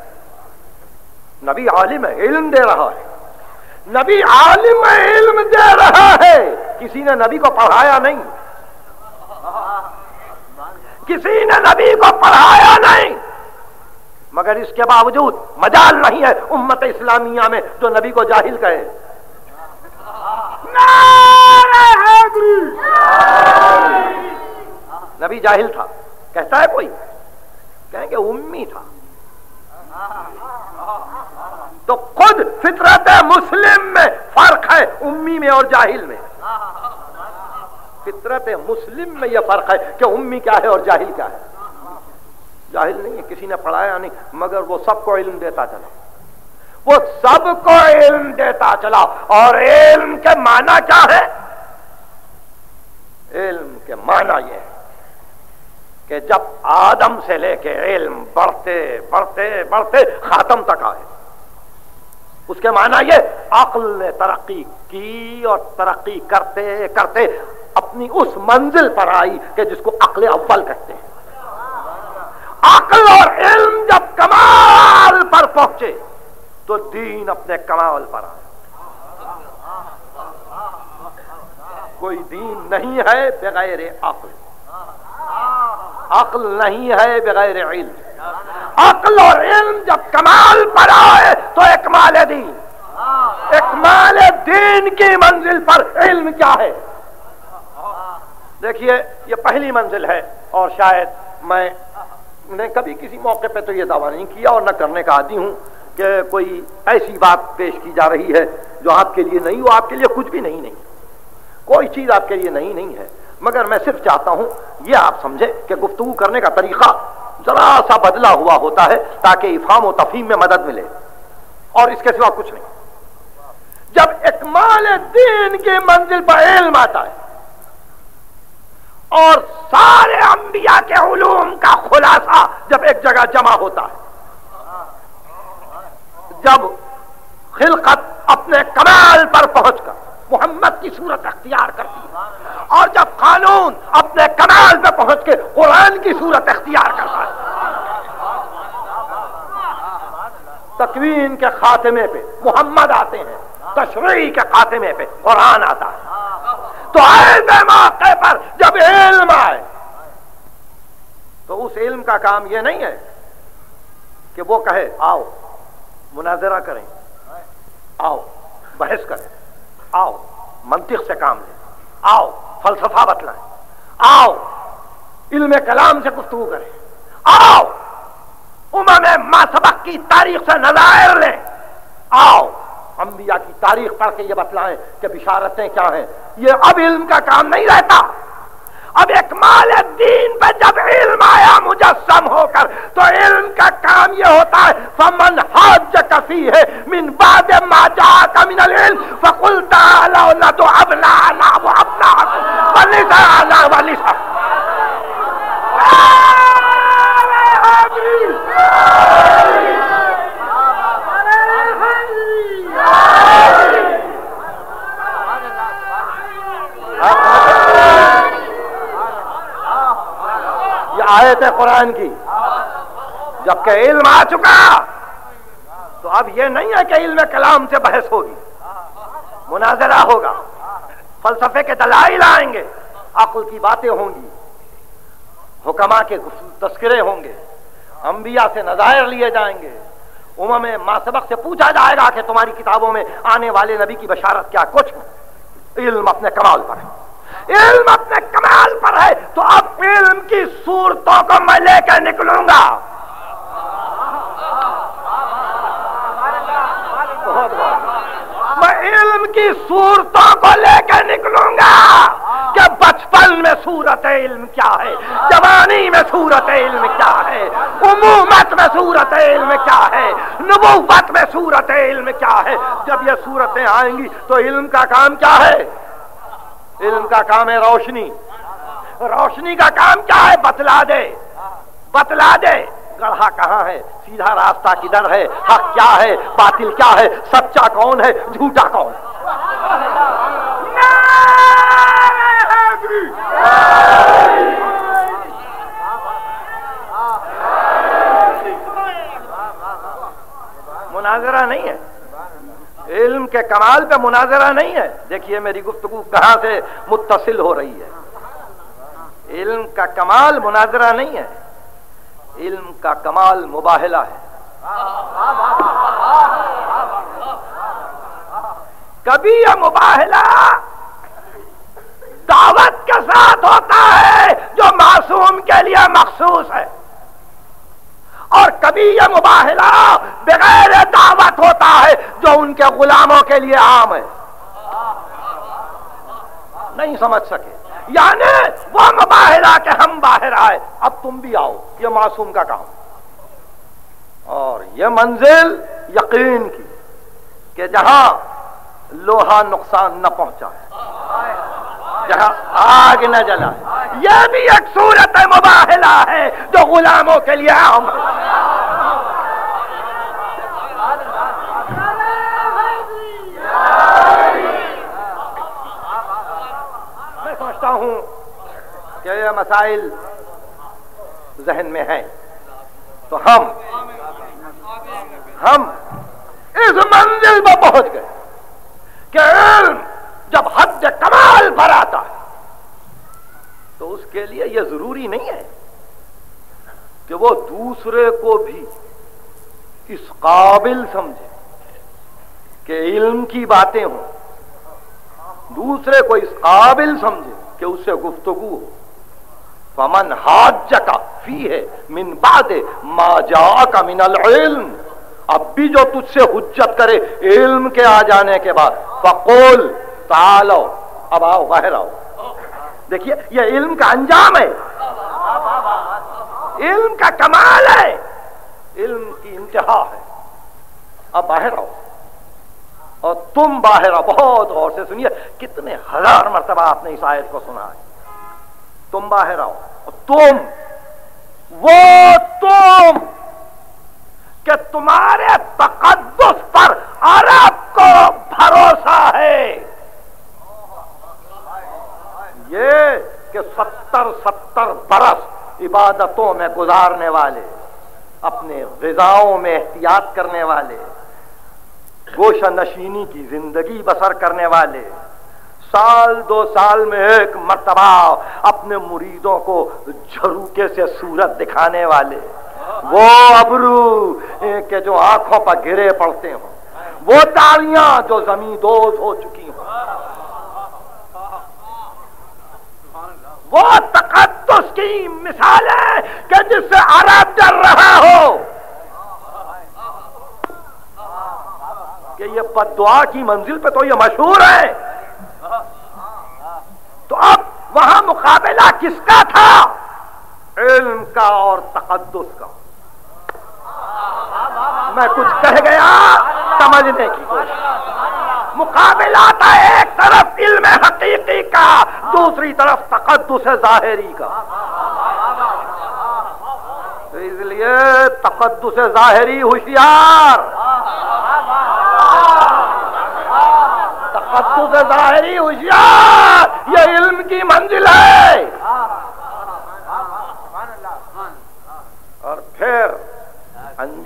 [SPEAKER 1] نبی عالم ہے، علم دے رہا ہے، نبی عالم ہے، علم دے رہا ہے، کسی نے نبی کو پڑھایا نہیں، کسی نے نبی کو پڑھایا نہیں، مگر اس کے باوجود مجال نہیں ہے امت اسلامیہ میں جو نبی کو جاہل کہے۔ نبی جاہل تھا کہتا ہے کوئی؟ کہیں گے امی تھا۔ تو خود فطرت مسلم میں فرق ہے امی میں اور جاہل میں۔ فطرت مسلم میں یہ فرق ہے کہ امی کیا ہے اور جاہل کیا ہے۔ جاہل نہیں ہے، کسی نے پڑھایا نہیں، مگر وہ سب کو علم دیتا چلا، وہ سب کو علم دیتا چلا۔ اور علم کے معنی کیا ہے؟ علم کے معنی یہ ہے کہ جب آدم سے لے کے علم بڑھتے بڑھتے بڑھتے خاتم تک آئے، اس کے معنی یہ عقل نے ترقی کی اور ترقی کرتے کرتے اپنی اس منزل پر آئی کہ جس کو عقل اول کہتے ہیں۔ عقل اور علم جب کمال پر پہنچے تو دین اپنے کمال پر آیا۔ کوئی دین نہیں ہے بغیر عقل، عقل نہیں ہے بغیر علم۔ عقل اور علم جب کمال پر آئے تو اکمال دین، اکمال دین کی منزل پر علم کیا ہے؟ دیکھیے یہ پہلی منزل ہے، اور شاید میں نے کبھی کسی موقع پہ تو یہ دعویٰ نہیں کیا اور نہ کرنے کا عادی ہوں کہ کوئی ایسی بات پیش کی جا رہی ہے جو آپ کے لیے نہیں ہو۔ آپ کے لیے کچھ بھی نہیں نہیں، کوئی چیز آپ کے لیے نہیں نہیں ہے، مگر میں صرف چاہتا ہوں یہ آپ سمجھیں کہ گفتگو کرنے کا طریقہ ذرا سا بدلا ہوا ہوتا ہے تاکہ افہام و تفہیم میں مدد ملے، اور اس کے سوا کچھ نہیں۔ جب اکمال دین کی منزل پر علم آتا ہے اور سارے انبیاء کے علوم کا خلاصہ جب ایک جگہ جمع ہوتا ہے، جب خلقت اپنے کمال پر پہنچ کر محمد کی صورت اختیار کرتی ہے، اور جب قانون اپنے کمال پہ پہنچ کے قرآن کی صورت اختیار کرتا ہے، تکوین کے خاتمے پہ محمد آتے ہیں، تشریع کے خاتمے پہ قرآن آتا ہے، تو ایسے موقع پر جب علم آئے تو اس علم کا کام یہ نہیں ہے کہ وہ کہے آؤ مناظرہ کریں، آؤ بحث کریں، آؤ منطق سے کام لیں، آؤ فلسفہ بتلائیں، آؤ علم کلام سے گفتگو کریں، آؤ امم ما سبق کی تاریخ سے نظائر لیں، آؤ انبیاء کی تاریخ پڑھ کے یہ بتلائیں کہ بشارتیں کیا ہیں۔ یہ اب علم کا کام نہیں رہتا۔ اب اکمال دین پہ جب علم آیا مجسم ہو کر تو علم کا کام یہ ہوتا ہے فمن حاجک فیہ من بعد ما جاءک من العلم فقل تعالوا ندع ابناءنا وابناءکم ونساءنا ونساءکم۔ یہ آیت ہے قرآن کی. جبکہ علم آ چکا تو اب یہ نہیں ہے کہ علم کلام سے بحث ہوگی، مناظرہ ہوگا، فلسفے کے دلائل آئیں گے، عقل کی باتیں ہوں گی، حکماء کے تذکرے ہوں گے، انبیاء سے نظائر لیے جائیں گے، امم ما سبق سے پوچھا جائے گا کہ تمہاری کتابوں میں آنے والے نبی کی بشارت کیا کچھ ہے. علم اپنے کمال پر ہے، علم اپنے کمال پر ہے. تو اب علم کی صورتوں کو میں لے کے نکلوں گا. میں علم کی صورتوں کو لے کے نکلوں گا کہ بچپن میں صورت علم کیا ہے، جوانی میں صورت علم کیا ہے، امومت میں صورت علم کیا ہے، نبوت میں صورت علم کیا ہے. جب یہ صورتیں آئیں گی تو علم کا کام کیا ہے؟ علم کا کام ہے روشنی. روشنی کا کام کیا ہے؟ بتلا دے، بتلا دے گڑھا کہاں ہے، سیدھا راستہ کدھر ہے، حق کیا ہے، باطل کیا ہے، سچا کون ہے، جھوٹا کون ہے. مناظرہ نہیں ہے، علم کے کمال پہ مناظرہ نہیں ہے. دیکھیے میری گفتگو کہاں سے متصل ہو رہی ہے. علم کا کمال مناظرہ نہیں ہے، علم کا کمال مباہلہ ہے. کبھی یہ مباہلہ دعوت کے ساتھ ہوتا ہے جو معصوم کے لیے مخصوص ہے، اور کبھی یہ مباہلہ بغیر دعوت ہوتا ہے جو ان کے غلاموں کے لیے عام ہے. نہیں سمجھ سکے. یعنی وہ مباہلہ کہ ہم باہر آئے، اب تم بھی آؤ، یہ معصوم کا کام. اور یہ منزل یقین کی کہ جہاں لوہا نقصان نہ پہنچائے، جہاں آگ نہ جلائے، یہ بھی ایک صورت مباہلہ ہے جو غلاموں کے لیے عام ہے. میں سمجھتا ہوں کہ یہ مسائل ذہن میں ہیں تو ہم ہم اس منزل پر پہنچ گئے کہ علم جب حد کمال پر آتا ہے تو اس کے لیے یہ ضروری نہیں ہے کہ وہ دوسرے کو بھی اس قابل سمجھے کہ علم کی باتیں ہوں، دوسرے کو اس قابل سمجھے کہ اس سے گفتگو ہو. فمن حاجک فیہ من بعد ما جاءک من العلم، اب بھی جو تجھ سے حجت کرے علم کے آ جانے کے بعد، فقول تعالو، اب آؤ باہر آؤ. دیکھیے یہ علم کا انجام ہے، علم کا کمال ہے، علم کی انتہا ہے. اب باہر آؤ اور تم باہر آؤ. بہت غور سے سنیے، کتنے ہزار مرتبہ آپ نے اس آیت کو سنا ہے. تم باہر آؤ، تم وہ تم کہ تمہارے تقدس پر عرب کو بھروسہ ہے. یہ کہ ستر ستر برس عبادتوں میں گزارنے والے، اپنے غذاؤں میں احتیاط کرنے والے، گوشہ نشینی کی زندگی بسر کرنے والے، سال دو سال میں ایک مرتبہ اپنے مریدوں کو جھروکے سے صورت دکھانے والے، وہ ابرو کہ جو آنکھوں پر گرے پڑتے ہوں، وہ تالیاں جو زمین دوز ہو چکی ہوں، وہ تقدس کی مثال ہے کہ جس سے عرب ڈر رہا ہو کہ یہ بددعا کی منزل پہ تو یہ مشہور ہے. تو اب وہاں مقابلہ کس کا تھا؟ علم کا اور تقدس کا. میں کچھ کہہ گیا سمجھنے کی کوشش. مقابلہ تھا ایک طرف علم حقیقی کا، دوسری طرف تقدس ظاہری کا. اس لیے تقدس ظاہری ہوشیار، تقدس ظاہری ہوشیار، یہ علم کی منزل ہے.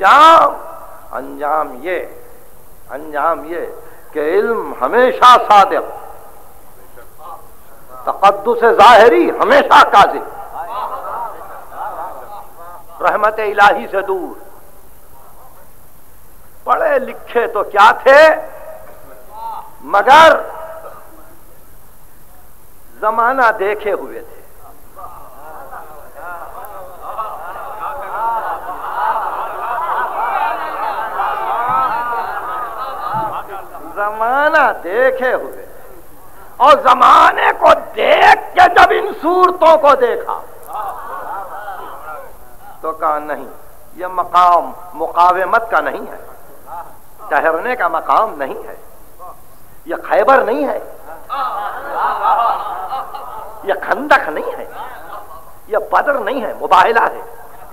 [SPEAKER 1] انجام انجام یہ انجام یہ کہ علم ہمیشہ صادق، تقدس ظاہری ہمیشہ کاذب، رحمت الہی سے دور۔ پڑھے لکھے تو کیا تھے مگر زمانہ دیکھے ہوئے تھے۔ زمانہ دیکھے ہوئے اور زمانے کو دیکھ کے جب ان صورتوں کو دیکھا تو کہا نہیں، یہ مقام مقاومت کا نہیں ہے، ٹھہرنے کا مقام نہیں ہے، یہ خیبر نہیں ہے، یہ خندق نہیں ہے، یہ بدر نہیں ہے، مباہلہ ہے،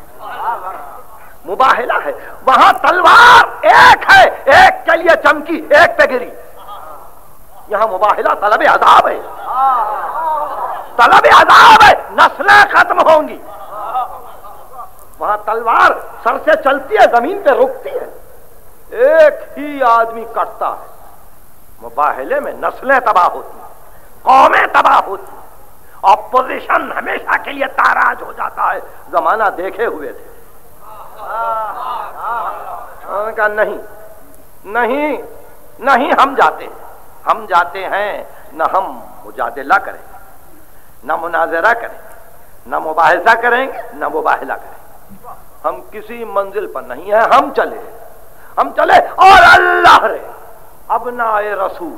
[SPEAKER 1] مباہلہ ہے۔ وہاں تلوار ایک ہے، ایک کے لیے چمکی ایک پہ گری، یہاں مباہلہ طلب عذاب ہے، طلب عذاب ہے، نسلیں ختم ہوں گی۔ وہاں تلوار سر سے چلتی ہے، زمین پہ رکتی ہے، ایک ہی آدمی کٹتا ہے۔ مباہلے میں نسلیں تباہ ہوتی ہیں، قومیں تباہ ہوتی ہیں، اپوزیشن ہمیشہ کے لیے تاراج ہو جاتا ہے۔ زمانہ دیکھے ہوئے تھے، انہوں نے کہا نہیں نہیں نہیں، ہم جاتے ہیں ہم جاتے ہیں، نہ ہم مجادلہ کریں گے، نہ مناظرہ کریں گے، نہ مباحثہ کریں گے، نہ مباہلہ کریں گے، ہم کسی منزل پر نہیں ہیں، ہم چلے ہم چلے اور اللہ رے ابناء رسول،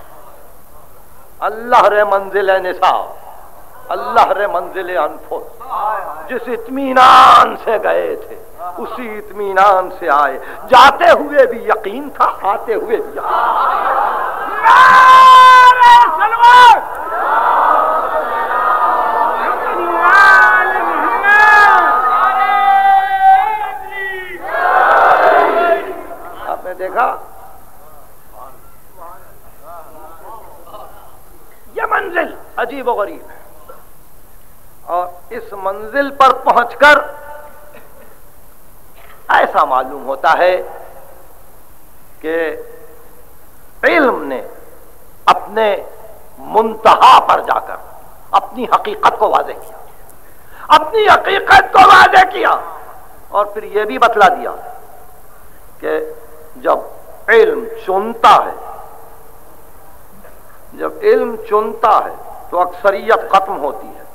[SPEAKER 1] اللہ رے منزل نساء، اللہ رے منزل انفس، جس اطمینان سے گئے تھے اسی اطمینان سے آئے، جاتے ہوئے بھی یقین تھا، آتے ہوئے بھی یقین۔ آپ نے دیکھا یہ منزل عجیب و غریب ہے، اور اس منزل پر پہنچ کر ایسا معلوم ہوتا ہے کہ علم نے اپنے منتہا پر جا کر اپنی حقیقت کو واضح کیا، اپنی حقیقت کو واضح کیا، اور پھر یہ بھی بتلا دیا کہ جب علم چنتا ہے جب علم چنتا ہے تو اکثریت ختم ہوتی ہے،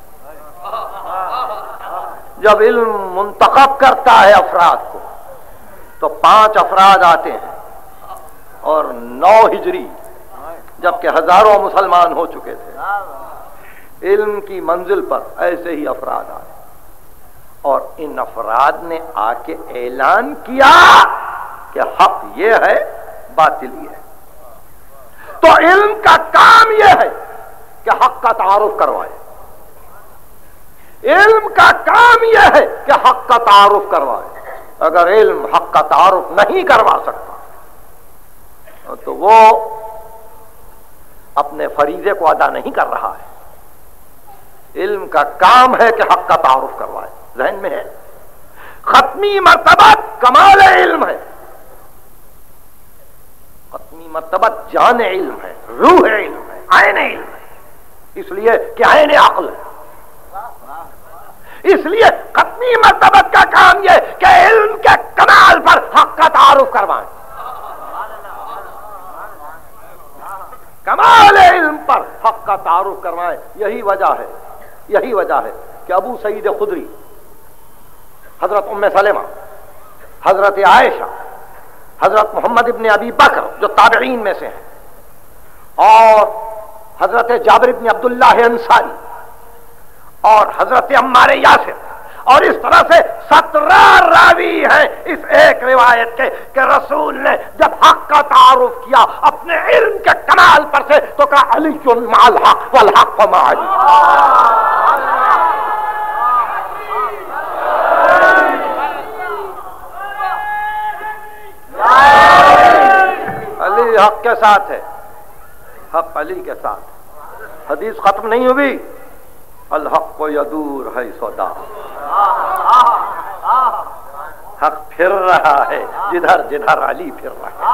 [SPEAKER 1] جب علم منتخب کرتا ہے افراد کو تو پانچ افراد آتے ہیں، اور نو ہجری جبکہ ہزاروں مسلمان ہو چکے تھے، علم کی منزل پر ایسے ہی افراد آئے، اور ان افراد نے آ کے اعلان کیا کہ حق یہ ہے، باطل یہ ہے۔ تو علم کا کام یہ ہے کہ حق کا تعارف کروائے، علم کا کام یہ ہے کہ حق کا تعارف کروائے۔ اگر علم حق کا تعارف نہیں کروا سکتا تو وہ اپنے فریضے کو ادا نہیں کر رہا ہے۔ علم کا کام ہے کہ حق کا تعارف کروائے، ذہن میں ہے۔ ختمی مرتبہ کمال علم ہے، ختمی مرتبہ جان علم ہے، روح علم ہے، عین علم ہے، اس لیے کہ عین عقل ہے۔ اس لیے ختمی مرتبہ کا کام یہ کہ علم کے کمال پر حق کا تعارف کروائیں، کمال علم پر حق کا تعارف کروائیں۔ یہی وجہ ہے یہی وجہ ہے کہ ابو سعید خدری، حضرت ام سلمہ، حضرت عائشہ، حضرت محمد ابن ابی بکر جو تابعین میں سے ہیں، اور حضرت جابر ابن عبداللہ انصاری، اور حضرت عمار یاسر، اور اس طرح سے سترہ راوی ہیں اس ایک روایت کے کہ رسول نے جب حق کا تعارف کیا اپنے علم کے کمال پر سے تو کہا علی مع الحق والحق مع علی۔ علی حق کے ساتھ ہے، حق علی کے ساتھ۔ حدیث ختم نہیں ہوئی، الحق کو یدور ہے صدا، حق پھر رہا ہے جدھر جدھر علی پھر رہا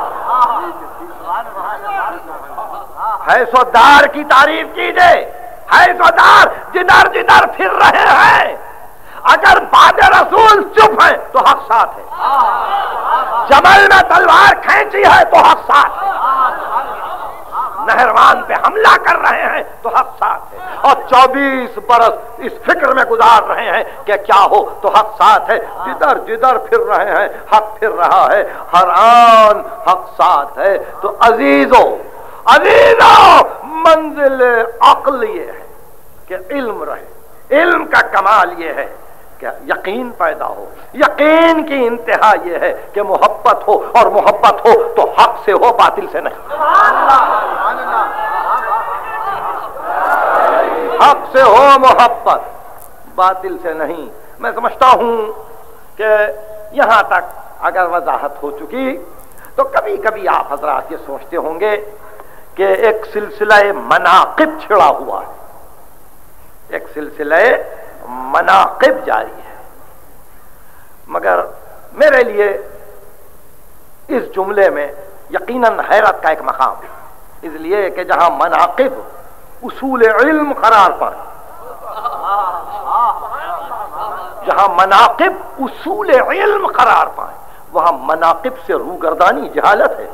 [SPEAKER 1] ہے سو دار کی تعریف کیجئے، ہے سو دار جدھر جدھر پھر رہے ہیں۔ اگر بعد رسول چپ ہیں تو حق ساتھ ہے، جمل میں تلوار کھینچی ہے تو حق ساتھ ہے، نہروان پہ حملہ کر رہے ہیں تو حق ساتھ ہے، اور چوبیس برس اس فکر میں گزار رہے ہیں کہ کیا ہو تو حق ساتھ ہے، جدھر جدھر پھر رہے ہیں حق پھر رہا ہے، ہر آن حق ساتھ ہے۔ تو عزیزو عزیزو منزل عقل یہ ہے کہ علم رہے، علم کا کمال یہ ہے کہ یقین پیدا ہو، یقین کی انتہا یہ ہے کہ محبت ہو، اور محبت ہو تو حق سے ہو، باطل سے نہیں، حق سے ہو محبت، باطل سے نہیں۔ میں سمجھتا ہوں کہ یہاں تک اگر وضاحت ہو چکی تو کبھی کبھی آپ حضرات یہ سوچتے ہوں گے کہ ایک سلسلہ مناقب چھڑا ہوا ہے، ایک سلسلہ مناقب جاری ہے، مگر میرے لیے اس جملے میں یقیناً حیرت کا ایک مقام ہے، اس لیے کہ جہاں مناقب اصول علم قرار پر، جہاں مناقب اصول علم قرار پائیں وہاں مناقب سے روگردانی جہالت ہے،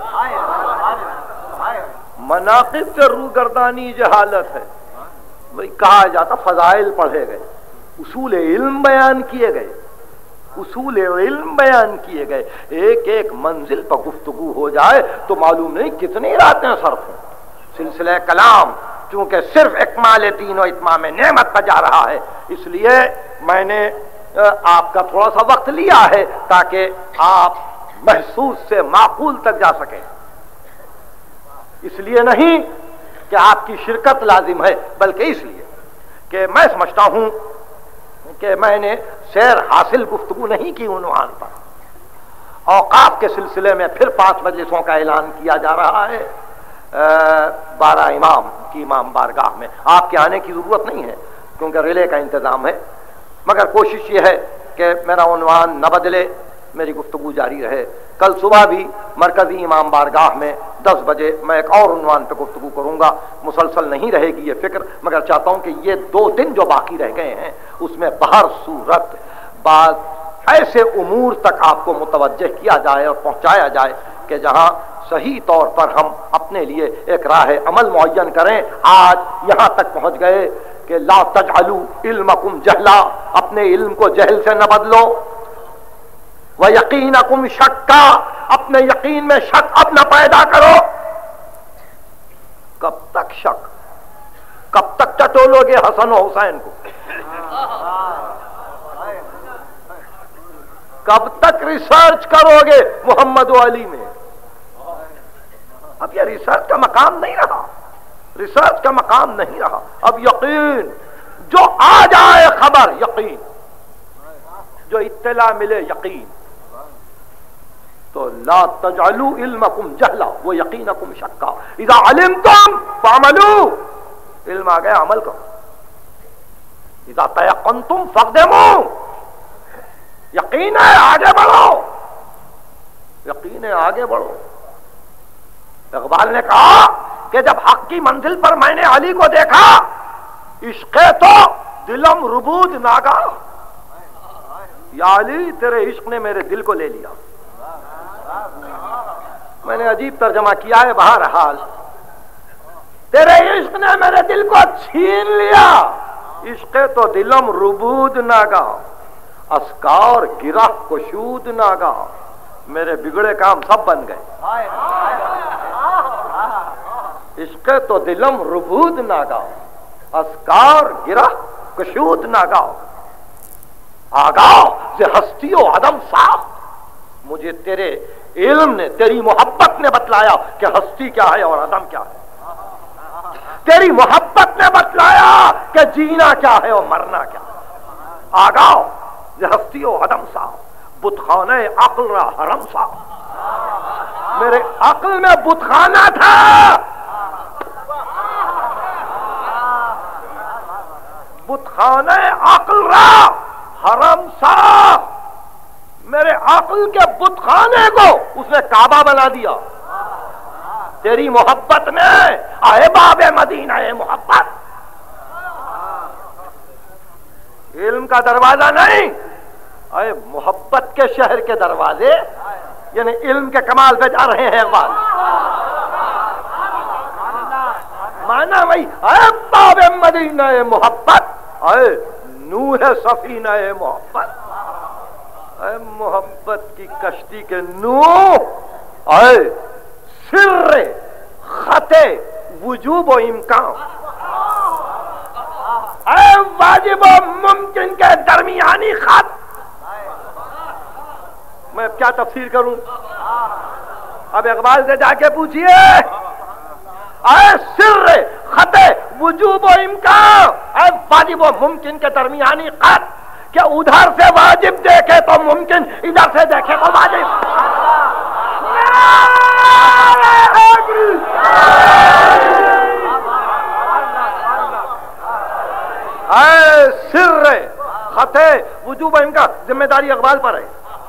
[SPEAKER 1] مناقب سے روگردانی جہالت ہے۔ بھئی کہا جاتا فضائل پڑھے گئے، اصول علم بیان کیے گئے، اصول علم بیان کیے گئے، ایک ایک منزل پر گفتگو ہو جائے تو معلوم نہیں کتنی راتیں صرف ہیں۔ سلسلہ کلام چونکہ صرف اکمال دین و اتمام نعمت کا جا رہا ہے، اس لیے میں نے آپ کا تھوڑا سا وقت لیا ہے تاکہ آپ محسوس سے معقول تک جا سکیں، اس لیے نہیں کہ آپ کی شرکت لازم ہے، بلکہ اس لیے کہ میں سمجھتا ہوں کہ میں نے سیر حاصل گفتگو نہیں کی عنوان پر۔ اوقاف کے سلسلے میں پھر پانچ مجلسوں کا اعلان کیا جا رہا ہے بارہ امام کی امام بارگاہ میں، آپ کے آنے کی ضرورت نہیں ہے کیونکہ ریلے کا انتظام ہے، مگر کوشش یہ ہے کہ میرا عنوان نہ بدلے، میری گفتگو جاری رہے۔ کل صبح بھی مرکزی امام بارگاہ میں دس بجے میں ایک اور عنوان پہ گفتگو کروں گا، مسلسل نہیں رہے گی یہ فکر، مگر چاہتا ہوں کہ یہ دو دن جو باقی رہ گئے ہیں اس میں بہر صورت بعض ایسے امور تک آپ کو متوجہ کیا جائے اور پہنچایا جائے کہ جہاں صحیح طور پر ہم اپنے لیے ایک راہ عمل معین کریں۔ آج یہاں تک پہنچ گئے کہ لا تجعلوا علمکم جہلا، اپنے علم کو جہل سے نہ بدلو، وَيَقِينَكُمْ شَكَّا، اپنے یقین میں شک اب نہ پیدا کرو۔ کب تک شک، کب تک ٹٹولو گے حسن و حسین کو، کب تک ریسرچ کرو گے محمد و علی میں؟ اب یہ ریسرچ کا مقام نہیں رہا، ریسرچ کا مقام نہیں رہا، اب یقین، جو آ جائے خبر یقین، جو اطلاع ملے یقین۔ تو لا تجعلوا علمکم جہلا و یقینکم شکا، اذا علمتم فعملوا، علم آ گیا عمل کرو، اذا تیقنتم فاقدموا، یقین ہے آگے بڑھو، یقین ہے آگے بڑھو۔ اقبال نے کہا کہ جب حق کی منزل پر میں نے علی کو دیکھا، عشق تو دلم ربود ناگا، یا علی تیرے عشق نے میرے دل کو لے لیا۔ میں نے عجیب ترجمہ کیا ہے، بہرحال تیرے عشق نے میرے دل کو چھین لیا، عشق تو دلم ربود ناگا، اسکار گرہ کشود ناگا، میرے بگڑے کام سب بن گئے۔ عشق تو دلم ربود ناگا، اسکار گرہ کشود ناگا، آگاہ سے ہستی و عدم ساخت، مجھے تیرے علم نے، تیری محبت نے بتلایا کہ ہستی کیا ہے اور عدم کیا ہے، تیری محبت نے بتلایا کہ جینا کیا ہے اور مرنا کیا ہے، آگاہ سے ہستی و عدم ساخت، بت خانہ عقل را حرم ساخت، میرے عقل میں بت خانہ تھا، بت خانہ عقل را حرم ساخت، میرے عقل کے بت خانے کو اس نے کعبہ بنا دیا تیری محبت نے. اے باب مدینہ اے محبت، علم کا دروازہ نہیں، اے محبت کے شہر کے دروازے، یعنی علم کے کمال پہ جا رہے ہیں اقبال. مانا وہی اے باب مدینہ اے محبت، اے نوح سفینہ اے محبت، اے محبت کی کشتی کے نوح، اے سر خط وجوب و امکان، اے واجب و ممکن کے درمیانی خط. میں کیا تفسیر کروں؟ اب اقبال سے جا کے پوچھئے، اے سر خط وجوب و امکان، اے واجب و ممکن کے درمیانی خط، کہ ادھر سے واجب دیکھے تو ممکن، ادھر سے دیکھے تو واجب. اے سر خط وجوب و امکان، ذمہ داری اقبال پر ہے،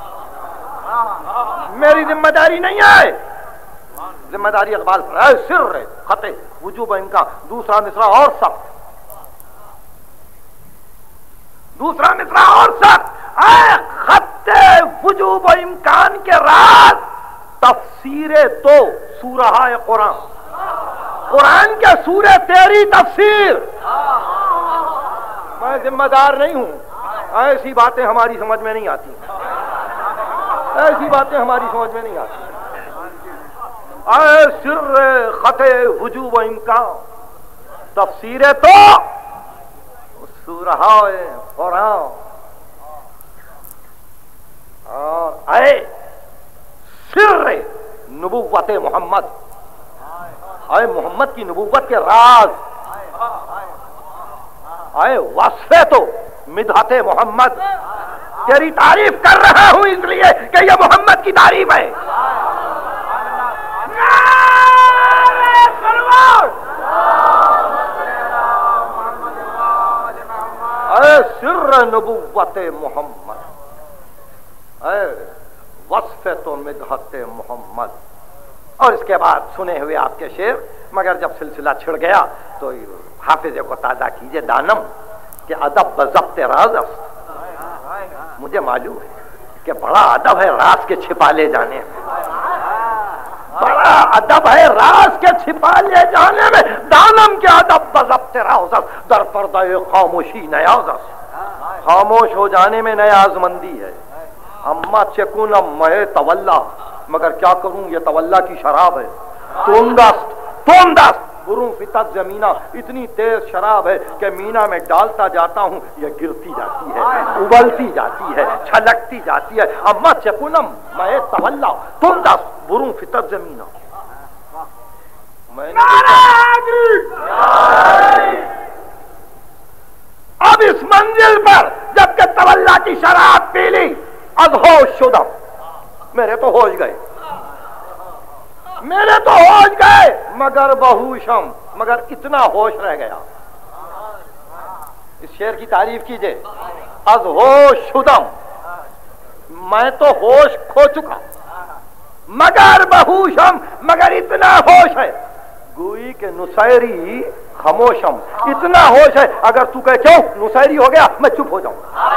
[SPEAKER 1] میری ذمہ داری نہیں ہے، ذمہ داری اقبال پر ہے. سر خط وجوب و امکان، دوسرا مصرع اور سخت، دوسرا مصرع اور سخت. اے خط وجوب و امکان کے راز تفسیر تو سورہ قرآن، قرآن کے سورے تیری تفسیر. میں ذمہ دار نہیں ہوں، ایسی باتیں ہماری سمجھ میں نہیں آتی، ایسی باتیں ہماری سمجھ میں نہیں آتی. اے سر خط وجوب و امکان تفسیر تو سورہ قرآن، اور اے سر نبوت محمد، اے محمد کی نبوت کے راز، اے وصف تو مدحت محمد. تیری تعریف کر رہا ہوں اس لیے کہ یہ محمد کی تعریف ہے. اے سر نبوت محمد، اے وصف تو مدحت محمد. اور اس کے بعد سنے ہوئے آپ کے شعر، مگر جب سلسلہ چھڑ گیا تو حافظے کو تازہ کیجئے دانم کہ ادب بضبط راز است. مجھے معلوم ہے کہ بڑا ادب ہے راز کے چھپا لے جانے میں، بڑا ادب ہے راز کے چھپا لے جانے میں. دانم کے ادب بضبط راز است، در پردہ خاموشی نیاز است. خاموش ہو جانے میں نیاز مندی ہے. اما چکونم میں تولا، مگر کیا کروں یہ تولا کی شراب ہے. توندست توندست بروں فتت زمینہ، اتنی تیز شراب ہے کہ مینا میں ڈالتا جاتا ہوں یہ گرتی جاتی ہے، ابلتی جاتی ہے، چھلکتی جاتی ہے. اما چکونم میں تولا توندست بروں فتت زمینہ. اب اس منزل پر جب کہ تولا کی شراب پی لی، از ہوش شدم، میرے تو ہوش گئے، میرے تو ہوش گئے، مگر بہوشم، مگر اتنا ہوش رہ گیا. اس شعر کی تعریف کیجئے. از ہوش شدم، میں تو ہوش کھو چکا، مگر بہوشم، مگر اتنا ہوش ہے. گوئی کہ نصیری خاموشم، اتنا ہوش ہے اگر تو کہے کیوں نصیری ہو گیا میں چپ ہو جاؤں.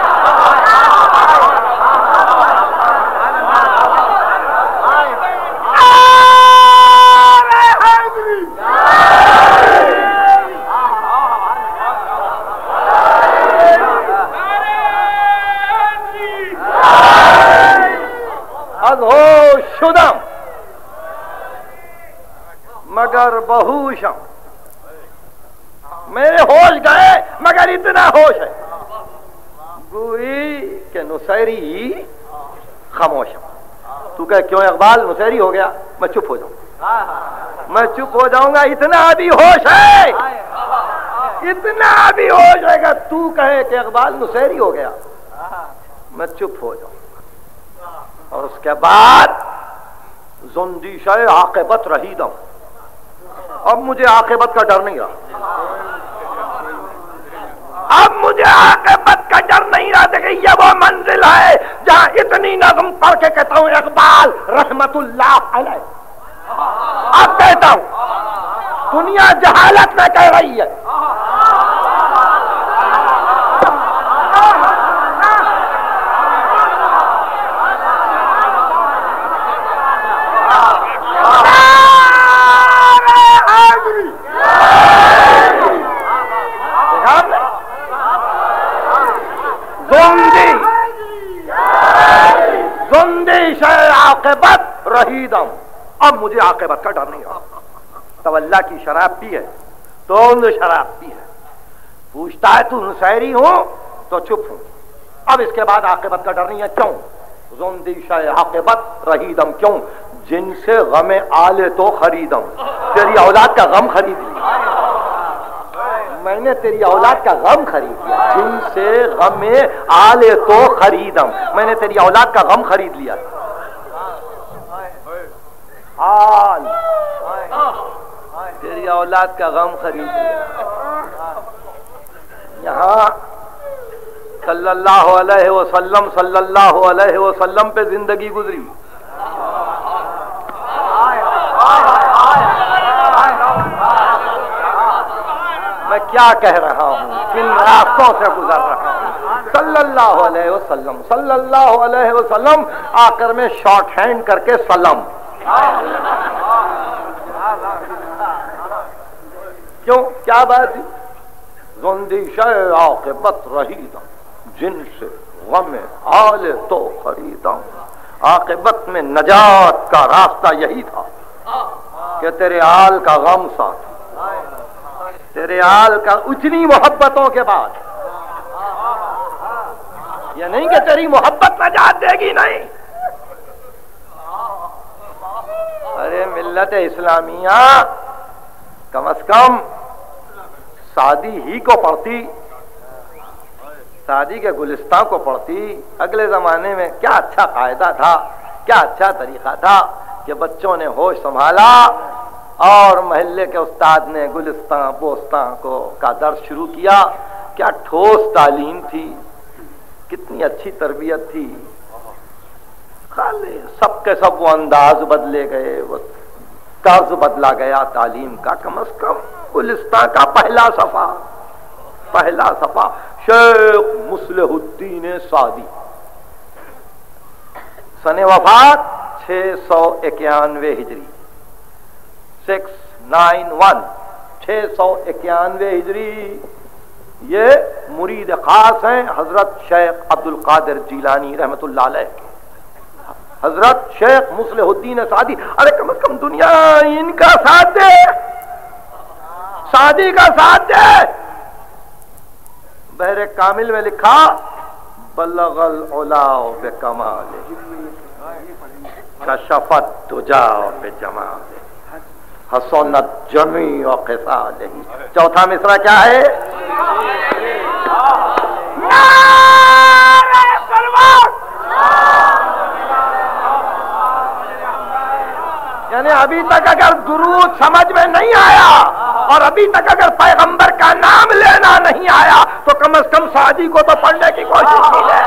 [SPEAKER 1] ادھوش شدم مگر بہوشم، میرے ہوش گئے مگر اتنا ہوش ہے. گوئی کہ نصیری خاموشم. تو کہ کیوں اقبال نصیری ہو گیا میں چپ ہو جاؤں، میں چپ ہو جاؤں گا، اتنا بھی ہوش ہے، اتنا بھی ہوش ہے گا. تو کہے کہ اقبال نصیری ہو گیا میں چپ ہو جاؤں. اور اس کے بعد زندیشہ عاقبت رہیدم، اب مجھے عاقبت کا ڈر نہیں رہا، اب مجھے عاقبت کا ڈر نہیں رہا. کہ یہ وہ منزل ہے جہاں اتنا پرانی نظم پڑھ کے کہتا ہوں اقبال رحمت اللہ علیہ. اب کہتا ہوں دنیا جہالت میں کہہ رہی ہے. عاقبت رہیدم. اب مجھے عاقبت کا ڈر نہیں رہا. تولا کی شراب پی ہے تو شراب پی ہے. پوچھتا ہے تو نصیری ہوں تو چپ ہوں. اب اس کے بعد عاقبت کا ڈر نہیں ہے. کیوں؟ زندی شے عاقبت رہیدم. کیوں؟ جن سے غم آلے تو خریدم. تیری اولاد کا غم خرید لیا میں نے. تیری اولاد کا غم خرید لیا. جن سے غم آلے تو خریدم. میں نے تیری اولاد کا غم خرید لیا. آل تیری اولاد کا غم خرید لیا. یہاں صلی اللہ علیہ وسلم صلی اللہ علیہ وسلم پہ زندگی گزری. میں کیا کہہ رہا ہوں, کن راستوں سے گزر رہا ہوں. صلی اللہ علیہ وسلم صلی اللہ علیہ وسلم آخر میں شارٹ ہینڈ کر کے سلم. کیوں؟ کیا بات ہے؟ زندی شے عاقبت رہیدم. جن سے غم آل تو خریدم. عاقبت میں نجات کا راستہ یہی تھا کہ تیرے آل کا غم ساتھ. تیرے آل کا اتنی محبتوں کے بعد یہ نہیں کہ تیری محبت نجات دے گی. نہیں. ارے ملت اسلامیہ کم از کم سعدی ہی کو پڑھتی, سعدی کے گلستان کو پڑھتی. اگلے زمانے میں کیا اچھا قاعدہ تھا, کیا اچھا طریقہ تھا کہ بچوں نے ہوش سنبھالا اور محلے کے استاد نے گلستان بوستان کو کا درس شروع کیا. کیا ٹھوس تعلیم تھی, کتنی اچھی تربیت تھی. خالی سب کے سب وہ انداز بدلے گئے, وہ طرز بدلا گیا تعلیم کا. کم از کم گلستان کا پہلا صفحہ پہلا صفحہ شیخ مصلح الدین سعدی, سن وفات چھ سو اکیانوے ہجری, سکس نائن ون چھ سو اکیانوے ہجری. یہ مرید خاص ہیں حضرت شیخ عبد القادر جیلانی رحمت اللہ علیہ کے. حضرت شیخ مصلح الدین سعدی. ارے کم از کم دنیا ان کا ساتھ دے, سعدی کا ساتھ دے. بحر کامل میں لکھا بلغ العلا بکمال کشفت دجا بجمال حسنت جمیع خصالہ. چوتھا مصرع کیا ہے؟ یعنی ابھی تک اگر درود سمجھ میں نہیں آیا اور ابھی تک اگر پیغمبر کا نام لینا نہیں آیا تو کم از کم سعدی کو تو پڑھنے کی کوشش کیجیے.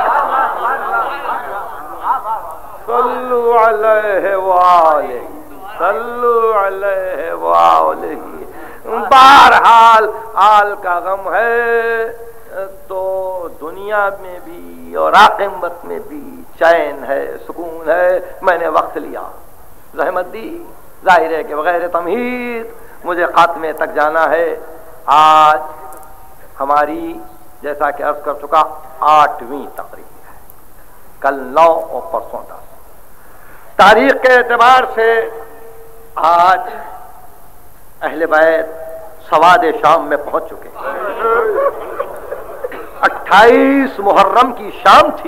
[SPEAKER 1] صلو علیہ وآلہ صلو علیہ وآلہ. بہرحال آل کا غم ہے تو دنیا میں بھی اور عاقبت میں بھی چین ہے, سکون ہے. میں نے وقت لیا, زحمت دی. ظاہر ہے کہ بغیر تمہید مجھے خاتمے تک جانا ہے. آج ہماری جیسا کہ عرض کر چکا آٹھویں تقریب ہے, کل نو اور پرسوں دس. تاریخ کے اعتبار سے آج اہل بیت سواد شام میں پہنچ چکے ہیں. اٹھائیس محرم کی شام تھی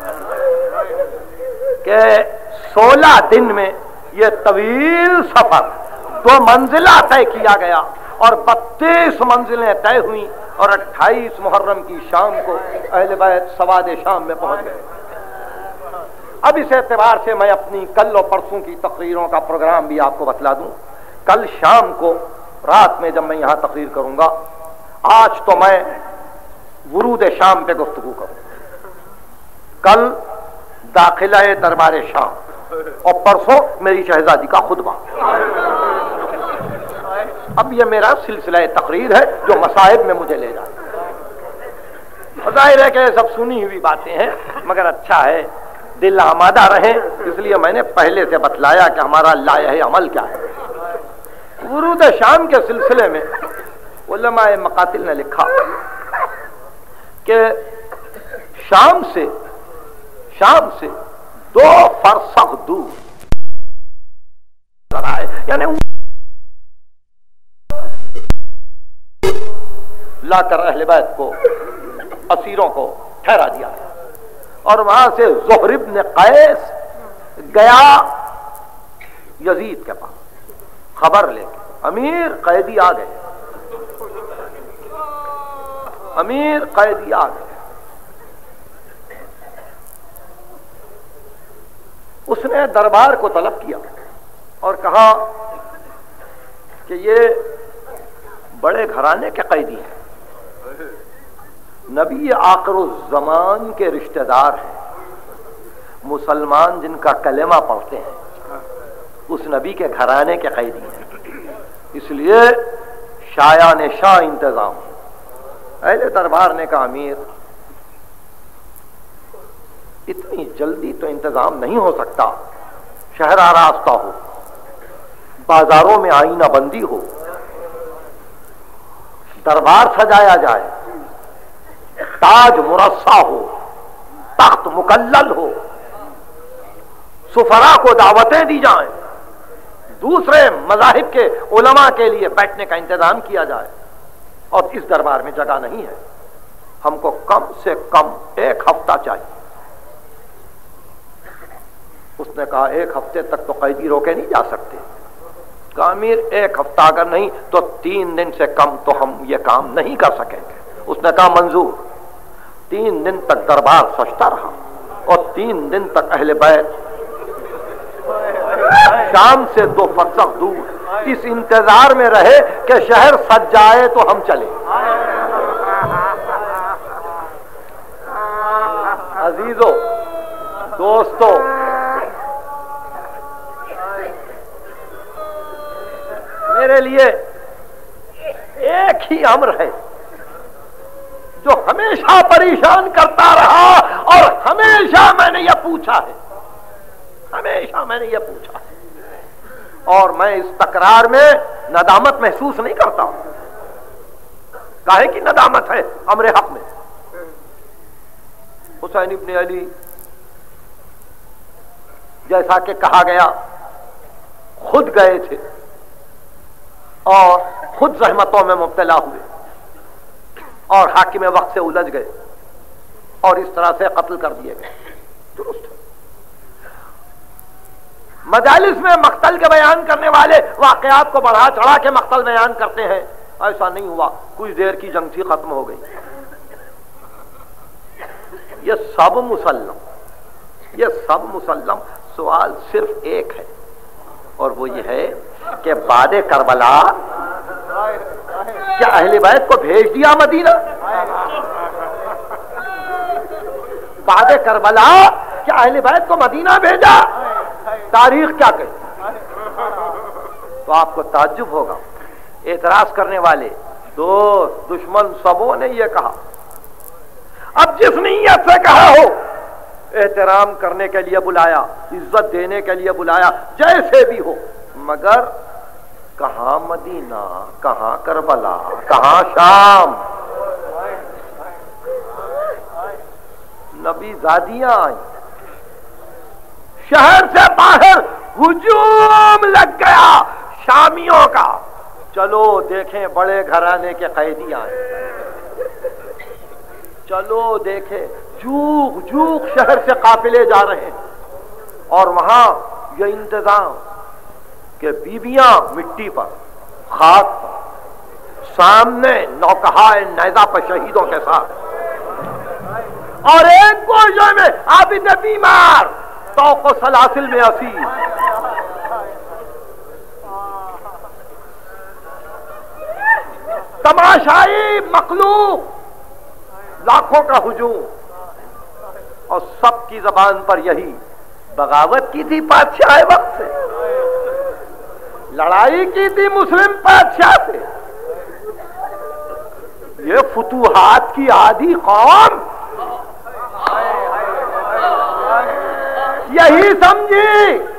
[SPEAKER 1] کہ سولہ دن میں یہ طویل سفر دو منزلہ طے کیا گیا اور بتیس منزلیں طے ہوئیں اور اٹھائیس محرم کی شام کو اہل بیت سواد شام میں پہنچ گئے. اب اس اعتبار سے میں اپنی کل اور پرسوں کی تقریروں کا پروگرام بھی آپ کو بتلا دوں. کل شام کو رات میں جب میں یہاں تقریر کروں گا, آج تو میں ورود شام پہ گفتگو کروں. کل داخلہ دربار شام، اور پرسوں میری شہزادی کا خطبہ۔ اب یہ میرا سلسلہ تقریر ہے جو مصائب میں مجھے لے جائے۔ ظاہر ہے کہ یہ سب سنی ہوئی باتیں ہیں، مگر اچھا ہے دل آمادہ رہے، اس لیے میں نے پہلے سے بتلایا کہ ہمارا لائحہ عمل کیا ہے۔ ورود شام کے سلسلے میں علماء مقاتل نے لکھا کہ شام سے شام سے دو فرسخ دور، یعنی لا کر اہل بیت کو، اسیروں کو ٹھہرا دیا، اور وہاں سے زہر بن قیس گیا یزید کے پاس خبر لے کے، امیر قیدی آ گئے، امیر قیدی آ گئے۔ اس نے دربار کو طلب کیا اور کہا کہ یہ بڑے گھرانے کے قیدی ہیں، نبی آخر الزمان کے رشتہ دار ہیں، مسلمان جن کا کلمہ پڑھتے ہیں اس نبی کے گھرانے کے قیدی ہیں، اس لیے شایان شاہ انتظام۔ اہل دربار نے کہا امیر اتنی جلدی تو انتظام نہیں ہو سکتا، شہر آراستہ ہو، بازاروں میں آئینہ بندی ہو، دربار سجایا جائے، تاج مرصع ہو، تخت مکلل ہو، سفراء کو دعوتیں دی جائیں، دوسرے مذاہب کے علماء کے لیے بیٹھنے کا انتظام کیا جائے، اور اس دربار میں جگہ نہیں ہے، ہم کو کم سے کم ایک ہفتہ چاہیے۔ اس نے کہا ایک ہفتے تک تو قیدی روکے نہیں جا سکتے۔ کہا امیر ایک ہفتہ اگر نہیں تو تین دن سے کم تو ہم یہ کام نہیں کر سکیں گے۔ اس نے کہا منظور۔ تین دن تک دربار سجتا رہا، اور تین دن تک اہل بیت شام سے دو فرسخ دور اس انتظار میں رہے کہ شہر سج جائے تو ہم چلے۔ عزیزو، دوستو، میرے لیے ایک ہی امر ہے جو ہمیشہ پریشان کرتا رہا، اور ہمیشہ میں نے یہ پوچھا ہے، ہمیشہ میں نے یہ پوچھا ہے، اور میں اس تکرار میں ندامت محسوس نہیں کرتا ہوں۔ کاہے کی ندامت ہے امر حق میں؟ حسین ابن علی جیسا کہ کہا گیا خود گئے تھے اور خود زحمتوں میں مبتلا ہوئے اور حاکم وقت سے الجھ گئے اور اس طرح سے قتل کر دیے گئے۔ درست ہے۔ مجالس میں مقتل کے بیان کرنے والے واقعات کو بڑھا چڑھا کے مقتل بیان کرتے ہیں، ایسا نہیں ہوا، کچھ دیر کی جنگ تھی، ختم ہو گئی۔ یہ سب مسلم، یہ سب مسلم، سوال صرف ایک ہے، اور وہ یہ ہے کہ بعد کربلا کیا اہل بیت کو بھیج دیا مدینہ؟ بعد کربلا کیا اہل بیت کو مدینہ بھیجا؟ تاریخ کیا کہتی؟ تو آپ کو تعجب ہوگا، اعتراض کرنے والے دوست دشمن سبوں نے یہ کہا۔ اب جس نیت سے کہا ہو، احترام کرنے کے لیے بلایا، عزت دینے کے لیے بلایا، جیسے بھی ہو، مگر کہاں مدینہ، کہاں کربلا، کہاں شام؟ نبی زادیاں آئیں، شہر سے باہر ہجوم لگ گیا شامیوں کا، چلو دیکھیں بڑے گھرانے کے قیدی آئے، چلو دیکھیں جوک جوک شہر سے قافلے جا رہے ہیں، اور وہاں یہ انتظام کہ بیویاں مٹی پر، خاک پر، سامنے نوکہائے نیزہ پر شہیدوں کے ساتھ، اور ایک گوشے میں عابد بیمار توق و سلاسل میں اسیر۔ تماشائی مخلوق، لاکھوں کا ہجوم، اور سب کی زبان پر یہی بغاوت کی تھی بادشاہ وقت سے، لڑائی کی تھی مسلم بادشاہ سے، یہ فتوحات کی عادی قوم یہی سمجھی